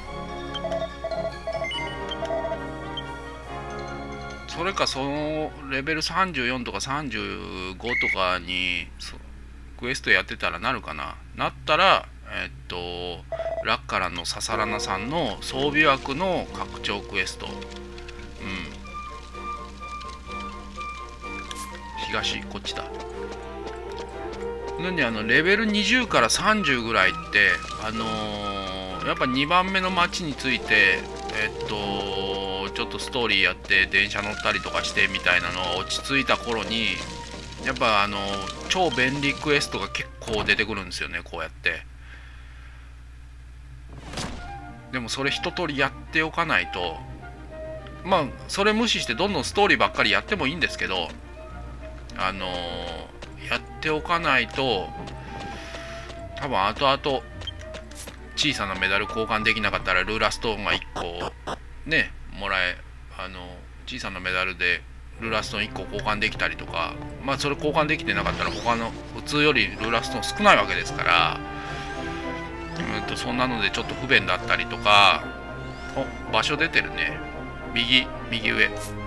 A: それか、そのレベルさんじゅうよんとかさんじゅうごとかにクエストやってたらなるかな。なったら、えっと、ラッカランのササラナさんの装備枠の拡張クエスト。うん。東、こっちだ。なんで、あの、レベルにじゅうからさんじゅうぐらいって、あのー、やっぱにばんめの街について、えっと、ちょっとストーリーやって、電車乗ったりとかしてみたいなのが落ち着いた頃に、やっぱあの超便利クエストが結構出てくるんですよね、こうやって。でもそれ一通りやっておかないと、まあそれ無視してどんどんストーリーばっかりやってもいいんですけど、あのー、やっておかないと多分後々小さなメダル交換できなかったらルーラストーンがいっこねもらえ、あの小さなメダルでルーラストーンいっこ交換できたりとか、まあそれ交換できてなかったら他の普通よりルーラストーン少ないわけですから、うんとそんなのでちょっと不便だったりとか。お、場所出てるね。右右上。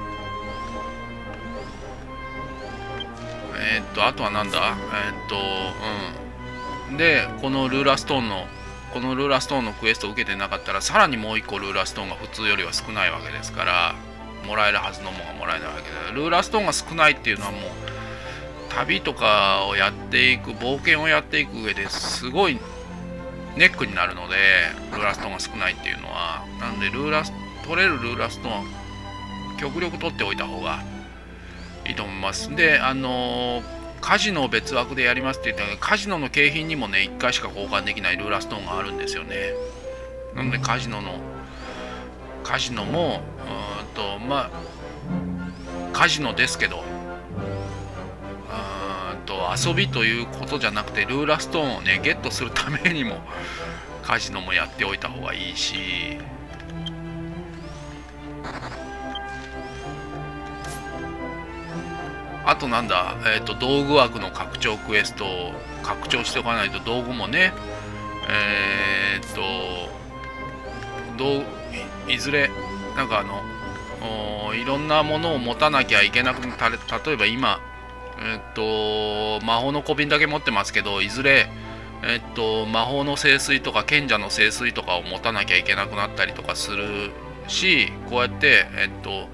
A: えー、っとあとはなんだ、えー、っとうんでこのルーラストーンのこのルーラストーンのクエストを受けてなかったらさらにもういっこルーラストーンが普通よりは少ないわけですから、もらえるはずのものがもらえないわけで、ルーラストーンが少ないっていうのはもう旅とかをやっていく、冒険をやっていく上ですごいネックになるので、ルーラストーンが少ないっていうのは。なのでルーラス取れるルーラストーンは極力取っておいた方がいいと思います。で、あのー、カジノを別枠でやりますって言ったら、カジノの景品にもねいっかいしか交換できないルーラストーンがあるんですよね。なのでカジノのカジノもうんとまあカジノですけど、うんと遊びということじゃなくてルーラストーンをねゲットするためにもカジノもやっておいた方がいいし、あとなんだ、えっと道具枠の拡張クエストを拡張しておかないと、道具もねえー、っとどう い, いずれなんかあのいろんなものを持たなきゃいけなくなる。例えば今えー、っと魔法の小瓶だけ持ってますけど、いずれえー、っと魔法の聖水とか賢者の聖水とかを持たなきゃいけなくなったりとかするし、こうやってえー、っと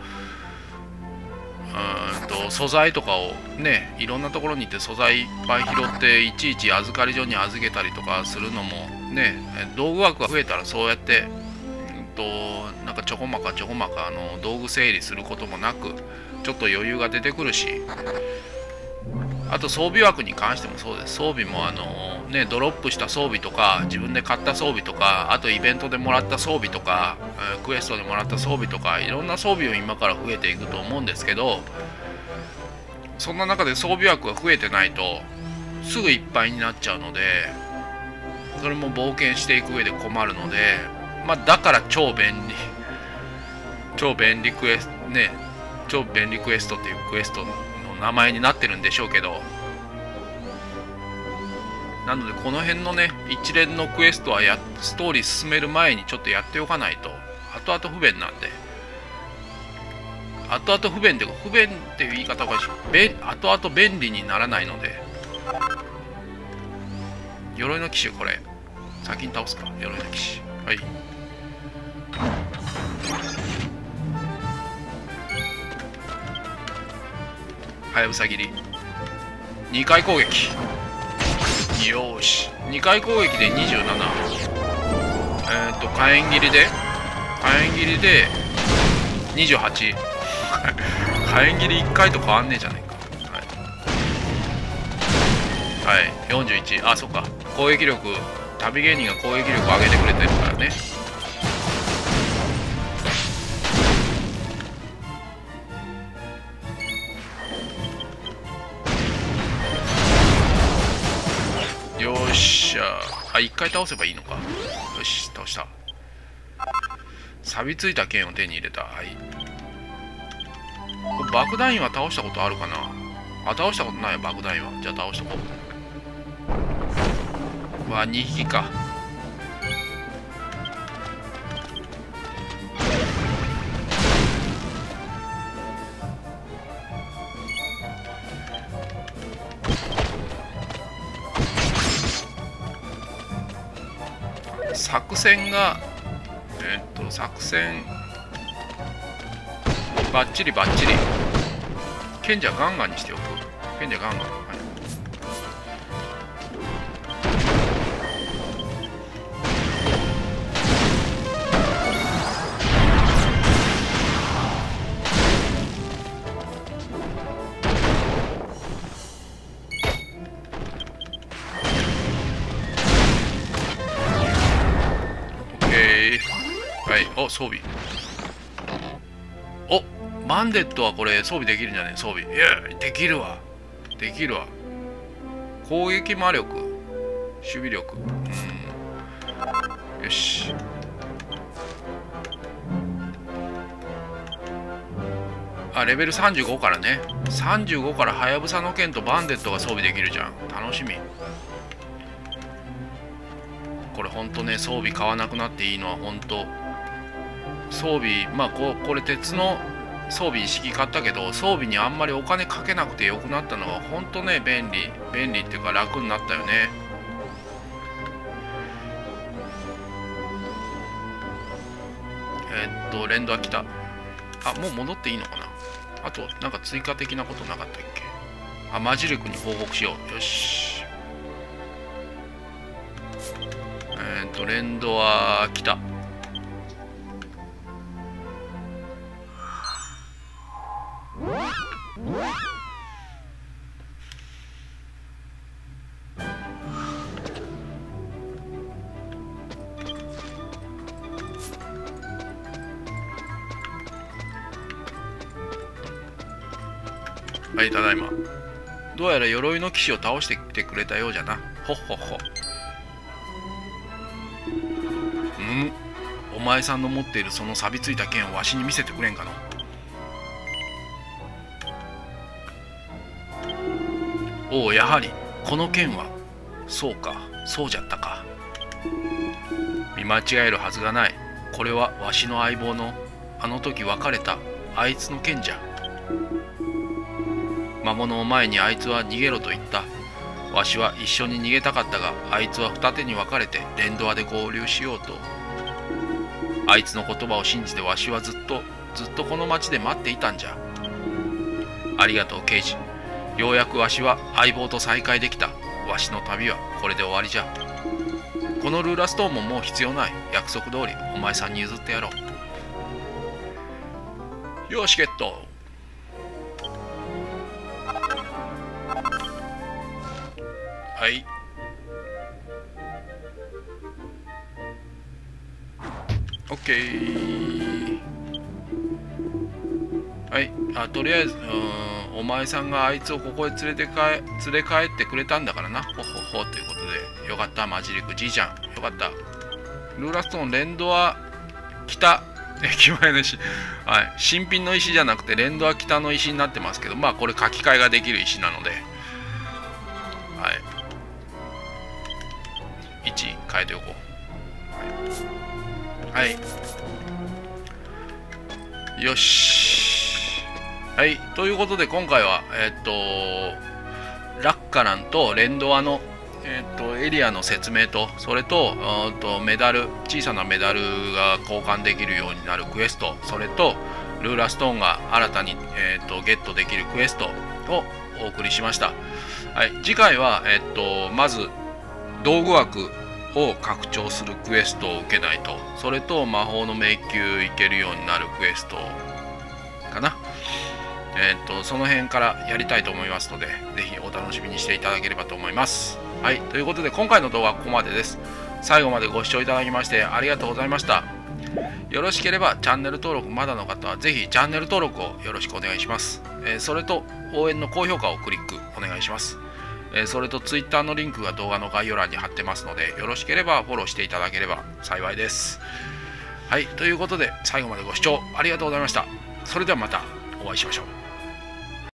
A: うんと素材とかをねいろんなところに行って素材いっぱい拾っていちいち預かり所に預けたりとかするのもね、道具枠が増えたらそうやってうんとなんかちょこまかちょこまかあの道具整理することもなくちょっと余裕が出てくるし、あと装備枠に関してもそうです。装備もあのねドロップした装備とか自分で買った装備とか、あとイベントでもらった装備とか、えー、クエストでもらった装備とか、いろんな装備を今から増えていくと思うんですけど、そんな中で装備枠が増えてないとすぐいっぱいになっちゃうので、それも冒険していく上で困るので、まあだから超便利超便利クエストね超便利クエストっていうクエストの名前になってるんでしょうけど、なのでこの辺のね一連のクエストはやストーリー進める前にちょっとやっておかないと後々不便なんで、後々不便っていうか不便っていう言い方が後々便利にならないので。鎧の騎士、これ先に倒すか。鎧の騎士、はい。 はやぶさ切り。にかい攻撃。よーし。にかい攻撃でにじゅうなな。えっ、ー、と、火炎切りで、火炎切りでにじゅうはち。火炎切りいっかいと変わんねえじゃないか。はい。はい、よんじゅういち。あ、そっか。攻撃力、旅芸人が攻撃力上げてくれてるからね。よっしゃ。あ、いっかい倒せばいいのか。よし、倒した。錆びついた剣を手に入れた。はい。爆弾員は倒したことあるかなあ、倒したことないよ、爆弾員は。じゃあ倒しとこう。わあ、にひきか。作戦が、えー、っと、作戦、バッチリバッチリ。賢者ガンガンにしておく。賢者ガンガン。はい。はい、お、装備。お、バンデットはこれ装備できるんじゃねえ、装備。いや、できるわ。できるわ。攻撃魔力、守備力。うん。よし。あ、レベルさんじゅうごからね。さんじゅうごからはやぶさの剣とバンデットが装備できるじゃん。楽しみ。これほんとね、装備買わなくなっていいのはほんと。装備、まあここれ鉄の装備一式買ったけど、装備にあんまりお金かけなくてよくなったのはほんとね、便利便利っていうか楽になったよね。えー、っと連動は来た。あ、もう戻っていいのかな。あとなんか追加的なことなかったっけ。あ、マジ力に報告しよう。よし。えー、っと連動は来た。はい、ただいま。どうやら鎧の騎士を倒してきてくれたようじゃな。ほっほっほ。むむ。お前さんの持っているその錆びついた剣をわしに見せてくれんかの。おお、やはりこの剣は。そうか、そうじゃったか。見間違えるはずがない。これはわしの相棒のあの時別れたあいつの剣じゃ。魔物を前にあいつは逃げろと言った。わしは一緒に逃げたかったが、あいつは二手に分かれて連ドアで合流しようと。あいつの言葉を信じてわしはずっとずっとこの町で待っていたんじゃ。ありがとう刑事。ようやくわしは相棒と再会できた。わしの旅はこれで終わりじゃ。このルーラストーンももう必要ない。約束通りお前さんに譲ってやろう。よしゲット。はい。オッケー。はい。あ、とりあえず、うん、お前さんがあいつをここへ連れてかえ、連れ帰ってくれたんだからな。ほほほということで。よかった、マジリク。じいちゃん。よかった。ルーラストーン、連ドア北。駅前の石。はい。新品の石じゃなくて、連ドア北の石になってますけど、まあ、これ書き換えができる石なので。はい。位置変えておこう。はい、はい、よし。はい、ということで今回はえっとラッカランとレンドアのえっとエリアの説明と、それととメダル、小さなメダルが交換できるようになるクエスト、それとルーラストーンが新たに、えー、とゲットできるクエスト、 をお送りしました。はい、次回は、えっと、まず道具枠を拡張するクエストを受けないと、それと魔法の迷宮行けるようになるクエストかな。えっとその辺からやりたいと思いますので、ぜひお楽しみにしていただければと思います。はい、ということで今回の動画はここまでです。最後までご視聴いただきましてありがとうございました。よろしければチャンネル登録まだの方はぜひチャンネル登録をよろしくお願いします。えー、それと応援の高評価をクリックお願いします。えー、それと Twitter のリンクが動画の概要欄に貼ってますので、よろしければフォローしていただければ幸いです。はい、ということで最後までご視聴ありがとうございました。それではまたお会いしましょう。